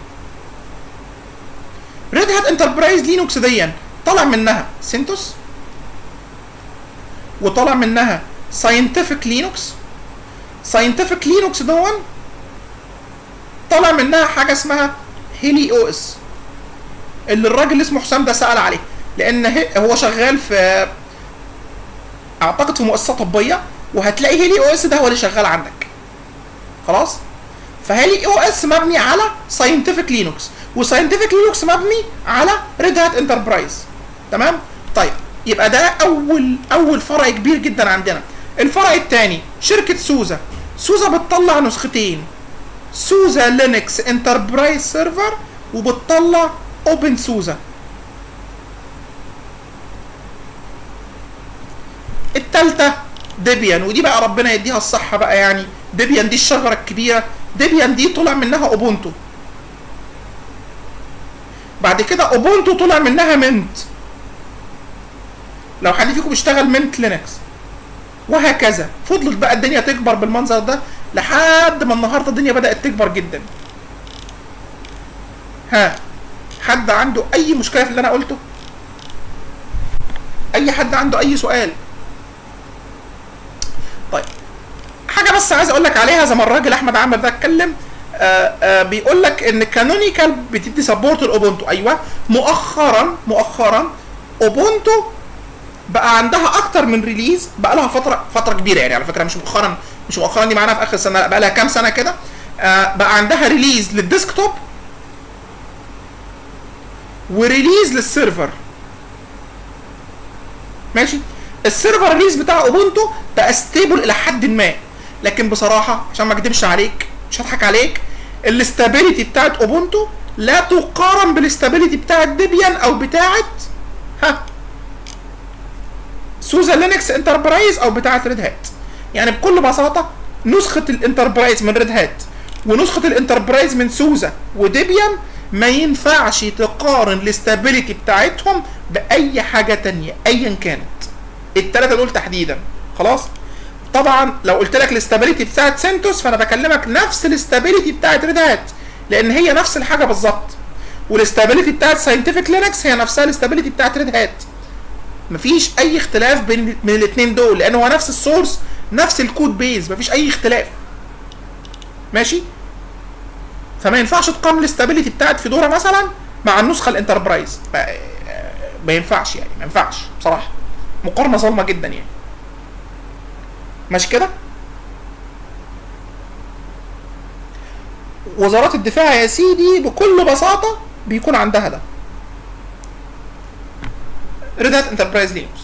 ريد هات انتربرايز لينوكس دي طلع منها سنتوس وطلع منها ساينتفك لينوكس. ساينتفك لينوكس دون طلع منها حاجه اسمها هيلي او اس اللي الراجل اللي اسمه حسام ده سأل عليه، لان هو شغال في اعتقد في مؤسسه طبيه، وهتلاقي هيلي او اس ده هو اللي شغال عندك. خلاص؟ فهيلي او اس مبني على ساينتفك لينوكس، وساينتفك لينوكس مبني على ريد هات انتربرايز. تمام؟ طيب يبقى ده اول اول فرع كبير جدا عندنا. الفرع الثاني شركه سوزا. سوزا بتطلع نسختين، سوزا لينكس انتربرايز سيرفر وبتطلع اوبن سوزا. التالتة ديبيان، ودي بقى ربنا يديها الصحة بقى يعني. ديبيان دي الشجرة الكبيرة. ديبيان دي طلع منها اوبونتو. بعد كده اوبونتو طلع منها منت. لو حد فيكم بيشتغل منت لينكس. وهكذا فضلت بقى الدنيا تكبر بالمنظر ده لحد ما النهارده الدنيا بدأت تكبر جدا. ها حد عنده أي مشكلة في اللي أنا قلته؟ أي حد عنده أي سؤال؟ طيب حاجة بس عايز أقول لك عليها زي ما الراجل أحمد عامر ده اتكلم. آآ آآ بيقول لك إن كانونيكال بتدي سبورت لأوبونتو. أيوه مؤخرا مؤخرا أوبونتو بقى عندها أكتر من ريليز، بقى لها فترة فترة كبيرة يعني على فكرة، مش مؤخرا مش مؤخرا دي معانا في آخر سنة، بقى لها كام سنة كده. بقى عندها ريليز للديسكتوب وريليز للسيرفر. ماشي؟ السيرفر ريليز بتاع اوبونتو بقى ستيبل الى حد ما، لكن بصراحه عشان ما اكدبش عليك مش هضحك عليك، الاستابيليتي بتاعت اوبونتو لا تقارن بالاستابيليتي بتاعت ديبيان او بتاعت ها سوزا لينكس انتربرايز او بتاعت ريد هات. يعني بكل بساطه نسخه الانتربرايز من ريد هات ونسخه الانتربرايز من سوزا وديبيان ما ينفعش تقارن الاستابيليتي بتاعتهم باي حاجه تانية ايا كانت، الثلاثه دول تحديدا. خلاص. طبعا لو قلت لك الاستابيليتي بتاعت سنتوس فانا بكلمك نفس الاستابيليتي بتاعت ريد هات لان هي نفس الحاجه بالظبط، والاستابيليتي بتاعت ساينتفك لينكس هي نفسها الاستابيليتي بتاعت ريد هات. مفيش اي اختلاف بين من الاثنين دول لان هو نفس السورس نفس الكود بيز، مفيش اي اختلاف. ماشي؟ فما ينفعش تقارن الاستابيليتي بتاعت فيدورا مثلا مع النسخه الانتربرايز، ما, ما ينفعش يعني، ما ينفعش بصراحه، مقارنه ظالمه جدا يعني. ماشي كده؟ وزارات الدفاع يا سيدي بكل بساطه بيكون عندها ده. ريد هات انتربرايز لينكس.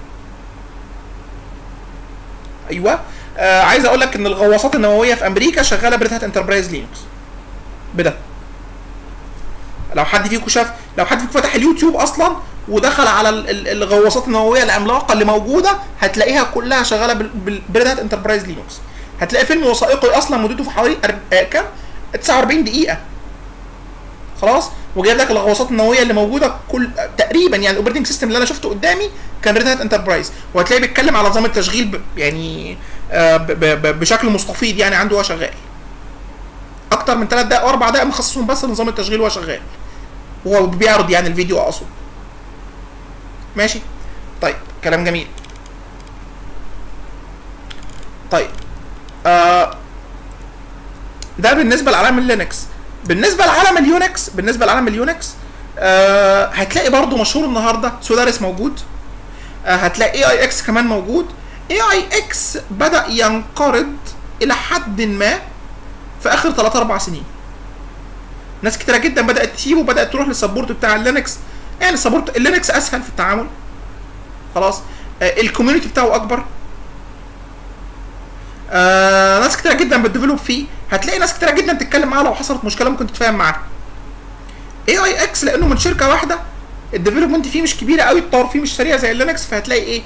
ايوه آه عايز اقول لك ان الغواصات النوويه في امريكا شغاله بريد هات انتربرايز لينكس بده. لو حد فيكم شاف، لو حد فيكم فتح اليوتيوب اصلا ودخل على الغواصات النوويه العملاقه اللي موجوده هتلاقيها كلها شغاله بريد هات انتربرايز لينكس. هتلاقي فيلم وثائقي اصلا مدته في حوالي كام؟ تسعة وأربعين دقيقه. خلاص؟ وجايب لك الغواصات النوويه اللي موجوده كل تقريبا، يعني الاوبريتنج سيستم اللي انا شفته قدامي كان ريد هات انتربرايز، وهتلاقيه بيتكلم على نظام التشغيل ب يعني آه ب ب بشكل مستفيض يعني عنده هو شغال. اكتر من ثلاث دقائق واربع دقائق مخصصهم بس لنظام التشغيل وهو شغال. وهو بيعرض يعني الفيديو اقصد. ماشي؟ طيب كلام جميل. طيب آه ده بالنسبه لعالم اللينكس. بالنسبه لعالم اليونكس، بالنسبه لعالم اليونكس آه هتلاقي برضو مشهور النهارده سولاريس موجود. آه هتلاقي اي اي اكس كمان موجود. اي اي اكس بدا ينقرض الى حد ما في اخر ثلاث اربع سنين. ناس كتيره جدا بدات تسيبه وبدات تروح للسبورت بتاع اللينكس. يعني السبورت اللينكس اسهل في التعامل. خلاص. آه الكوميونتي بتاعه اكبر. آه ناس كتيره جدا بتديفلوب فيه. هتلاقي ناس كتيره جدا تتكلم معاه لو حصلت مشكله ممكن تتفاهم معاها. اي اي اكس لانه من شركه واحده الديفلوبمنت فيه مش كبيره قوي، التطور فيه مش سريع زي اللينكس، فهتلاقي ايه؟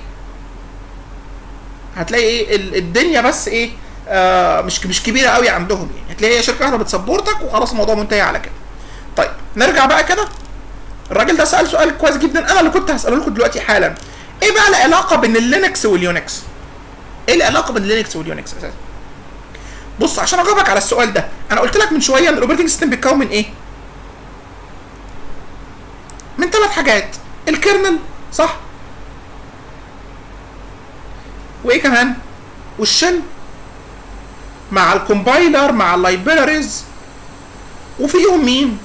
هتلاقي ايه الدنيا بس ايه؟ آه مش مش كبيره قوي عندهم يعني، هتلاقي هي شركه واحده بتسبورتك وخلاص الموضوع منتهي على كده. طيب نرجع بقى كده. الراجل ده سال سؤال كويس جدا انا اللي كنت هساله لكم دلوقتي حالا. ايه بقى العلاقه بين اللينكس واليونكس؟ ايه العلاقه بين اللينكس واليونكس اساسا؟ بص عشان اجاوبك على السؤال ده، انا قلت لك من شويه ان الاوبريتنج سيستم بيتكون من ايه؟ من ثلاث حاجات، الكيرنل صح؟ وايه كمان؟ والشل مع الكومبايلر مع اللايبراريز، وفيهم مين؟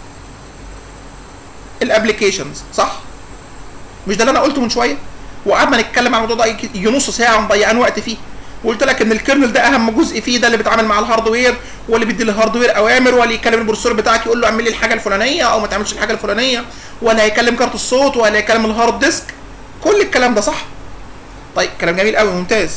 الابلكيشنز صح؟ مش ده اللي انا قلته من شويه؟ وقعدنا نتكلم عن الموضوع ده يجي نص ساعه ومضيعين وقت فيه. وقلت لك ان الكيرنل ده اهم جزء فيه، ده اللي بيتعامل مع الهاردوير واللي بيدي للهاردوير اوامر، ولا يكلم البروسيسور بتاعك يقول له اعمل لي الحاجه الفلانيه او ما تعملش الحاجه الفلانيه، ولا هيكلم كارت الصوت، ولا هيكلم الهارد ديسك. كل الكلام ده صح؟ طيب كلام جميل قوي ممتاز.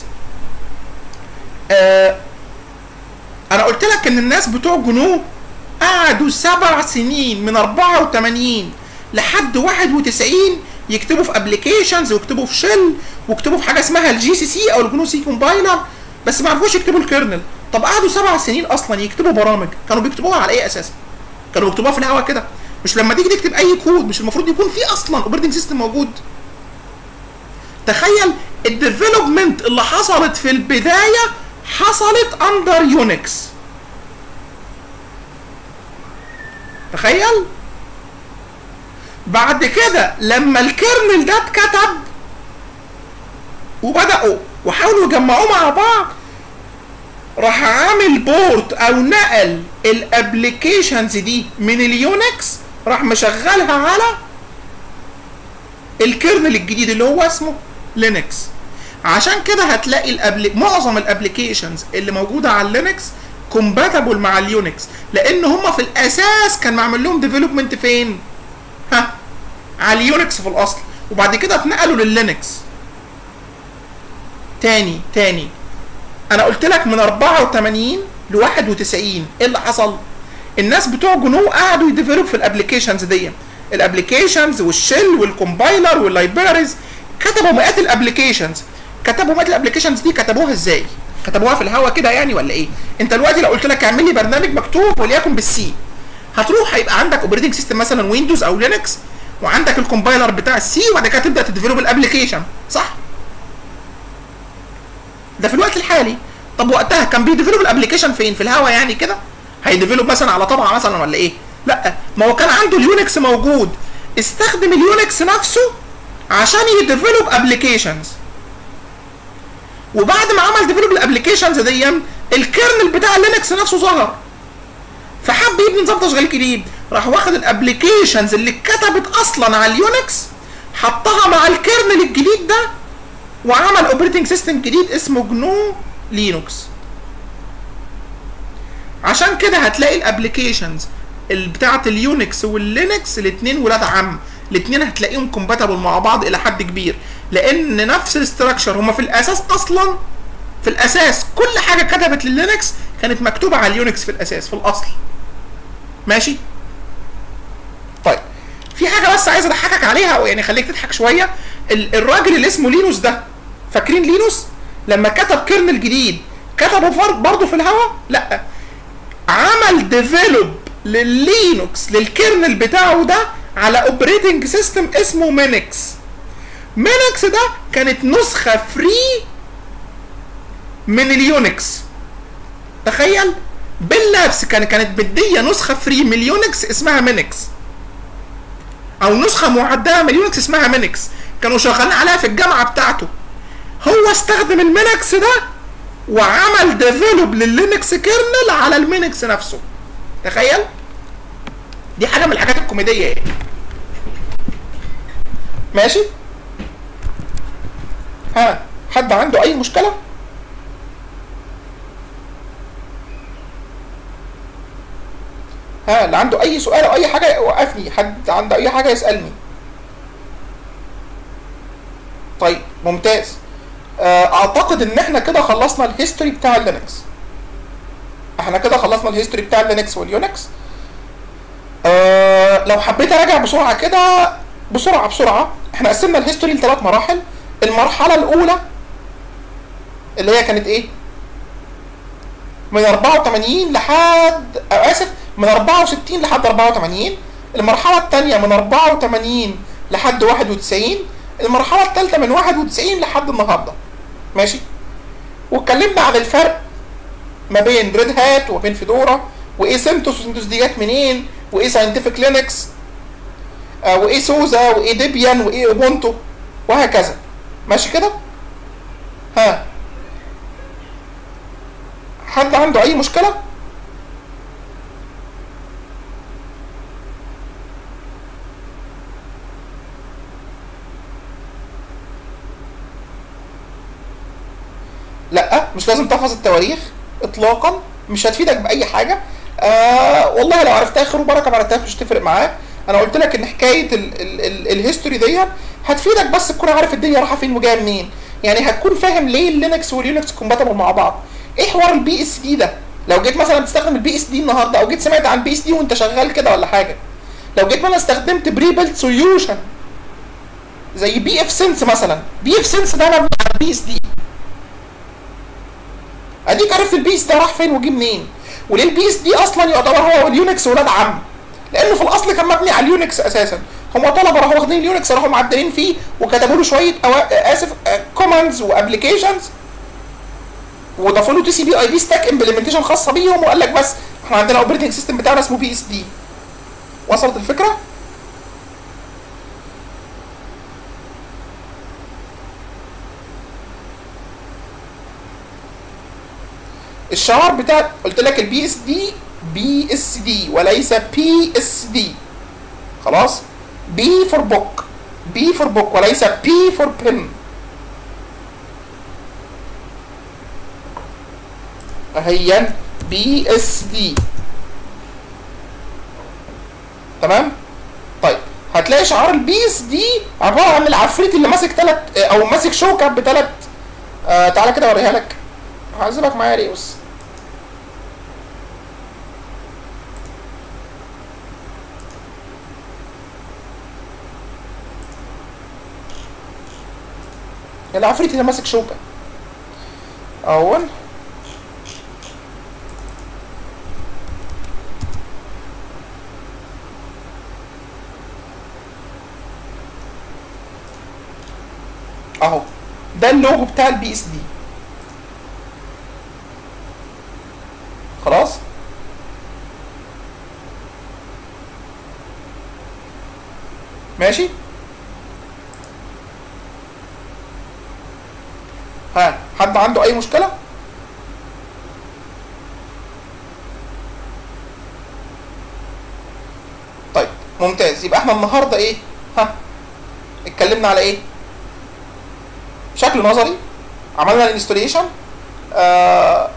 آه انا قلت لك ان الناس بتوع جنو قعدوا سبع سنين من اربعة وثمانين لحد واحد وتسعين يكتبوا في ابلكيشنز ويكتبوا في شيل ويكتبوا في حاجه اسمها الجي سي سي او الجنو سي كومبايلر، بس ما عرفوش يكتبوا الكيرنل. طب قعدوا سبع سنين اصلا يكتبوا برامج، كانوا بيكتبوها على ايه اساسا؟ كانوا بيكتبوها في الهواء كده. مش لما تيجي تكتب اي كود مش المفروض يكون في اصلا اوبريتنج سيستم موجود؟ تخيل الديفلوبمنت اللي حصلت في البدايه حصلت اندر يونكس. تخيل بعد كده لما الكيرنل ده اتكتب وبداوا وحاولوا يجمعوه مع بعض، راح عامل بورت او نقل الابلكيشنز دي من اليونكس، راح مشغلها على الكيرنل الجديد اللي هو اسمه لينكس. عشان كده هتلاقي الأبل... معظم الابلكيشنز اللي موجوده على اللينكس كومباتبل مع اليونكس، لان هم في الاساس كان معمول لهم ديفلوبمنت فين؟ ها على اليونكس في الاصل، وبعد كده اتنقلوا لللينكس. تاني تاني انا قلت لك من اربعة وثمانين ل واحد وتسعين ايه اللي حصل؟ الناس بتوع جنو قعدوا يديفلوب في الابلكيشنز دي، الابلكيشنز والشيل والكومبايلر واللايبراريز، كتبوا مئات الابلكيشنز. كتبوا مئات الابلكيشنز دي كتبوها ازاي؟ كتبوها في الهوا كده يعني ولا ايه؟ انت دلوقتي لو قلت لك اعمل لي برنامج مكتوب وليكن بالسي، هتروح هيبقى عندك اوبريتنج سيستم مثلا ويندوز او لينكس، وعندك الكومبايلر بتاع السي، وبعد كده تبدا تديفلوب الابلكيشن، صح؟ ده في الوقت الحالي. طب وقتها كان بيديفلوب الابلكيشن فين؟ في الهوا يعني كده؟ هيديفلوب مثلا على طبعه مثلا ولا ايه؟ لا، ما هو كان عنده اليونكس موجود، استخدم اليونكس نفسه عشان يديفلوب ابلكيشنز. وبعد ما عمل ديفلوب الابلكيشنز دي، الكيرنل بتاع اللينكس نفسه ظهر، فحب يبني نظام تشغيل جديد، راح واخد الابلكيشنز اللي اتكتبت اصلا على اليونكس، حطها مع الكيرنل الجديد ده، وعمل اوبريتنج سيستم جديد اسمه جنو لينوكس. عشان كده هتلاقي الابلكيشنز بتاعه اليونكس واللينكس الاثنين ولاد عم، الاثنين هتلاقيهم كومباتبل مع بعض الى حد كبير، لان نفس الاستراكشر هما في الاساس اصلا، في الاساس كل حاجه كتبت لللينكس كانت مكتوبه على اليونكس في الاساس في الاصل. ماشي؟ طيب في حاجه بس عايز اضحكك عليها، او يعني خليك تضحك شويه. الراجل اللي اسمه لينوس ده، فاكرين لينوس لما كتب كيرنل جديد كتبه برضه في الهوا؟ لا، عمل ديفلوب لللينوكس للكيرنل بتاعه ده على اوبريتنج سيستم اسمه مينكس. مينكس ده كانت نسخه فري من اليونكس. تخيل باللابس كان كانت مديه نسخه فري من اليونكس اسمها مينكس، او نسخه معدله من اليونكس اسمها مينكس، كانوا شغالين عليها في الجامعه بتاعته. هو استخدم المينكس ده وعمل ديفلوب لللينكس كيرنل على المينكس نفسه. تخيل، دي حاجه من الحاجات الكوميديه يعني. ماشي؟ ها، حد عنده اي مشكله؟ ها، اللي عنده اي سؤال او اي حاجه يوقفني، حد عنده اي حاجه يسالني. طيب ممتاز. اعتقد ان احنا كده خلصنا الهيستوري بتاع اللينكس. احنا كده خلصنا الهيستوري بتاع اللينكس واليونكس. أه لو حبيت اراجع بسرعه كده، بسرعه بسرعه، احنا قسمنا الهيستوري لثلاث مراحل. المرحله الاولى اللي هي كانت ايه؟ من أربعة وثمانين لحد أو اسف من أربعة وستين لحد أربعة وثمانين. المرحله الثانيه من أربعة وثمانين لحد واحد وتسعين. المرحله الثالثه من واحد وتسعين لحد النهارده. ماشي؟ واتكلمنا عن الفرق ما بين ريد هات وبين فيدورا، وايه سنتوس وسنتوس دي جت منين، وايه ساينتفك لينكس، آه وايه سوزا، وايه ديبيان، وايه اوبونتو، وهكذا. ماشي كده؟ ها، حد عنده اي مشكله؟ لا، مش لازم تحفظ التواريخ اطلاقا، مش هتفيدك باي حاجه. آه والله لو عرفتها خير وبركه، ما عرفتهاش مش هتفرق معاك. انا قلت لك ان حكايه الهيستوري دي هتفيدك بس تكون عارف الدنيا رايحه فين وجايه منين. يعني هتكون فاهم ليه اللينكس واليونكس كومباتبل مع بعض. ايه حوار البي اس دي ده؟ لو جيت مثلا تستخدم البي اس دي النهارده، او جيت سمعت عن البي اس دي وانت شغال كده ولا حاجه، لو جيت مثلا استخدمت بري بيلد سوليوشن زي بي اف سنس مثلا، بي اف سنس ده مبني على البي اس دي. اديك عرفت البي اس ده راح فين وجي منين، وليه البي اس دي اصلا يعتبر هو واليونكس ولاد عم، لانه في الاصل كان مبني على اليونكس اساسا. هم طلبه راحوا واخدين اليونكس راحوا معدلين فيه وكتبوا له شويه أو... اسف كوماندز وابلكيشنز، وضافوا له تي سي بي اي بي ستاك امبلمنتيشن خاصه بيهم، وقال لك بس احنا عندنا اوبريتنج سيستم بتاعنا اسمه بي اس دي. وصلت الفكره؟ الشعار بتاع قلت لك البي اس دي بي اس دي وليس بي اس دي. خلاص؟ بي فور بوك، بي فور بوك وليس بي فور بن. اهيا بي اس دي. تمام؟ طيب هتلاقي شعار البي اس دي عباره عن العفريت اللي ماسك ثلاث او ماسك شوكه بثلاث. آه تعالى كده اوريها لك، هعزمك معايا يا ريوس. العفريت اللي ماسك شوكه اهون. اهو ده اللوجو بتاع البي اس دي. خلاص ماشي. ها حد عنده اي مشكله؟ طيب ممتاز. يبقى احنا النهارده ايه؟ ها اتكلمنا على ايه؟ شكل نظري، عملنا الانستوليشن. آه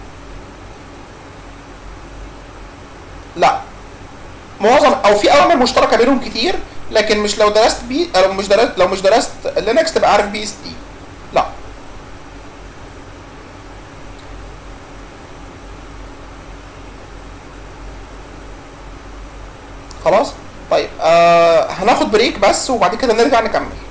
لا معظم او في اوامر مشتركه بينهم كتير، لكن مش لو درست بي لو مش درست لو مش درست لينكس تبقى عارف بي اس دي. لا خلاص. طيب آه هناخد بريك بس وبعد كده نرجع نكمل.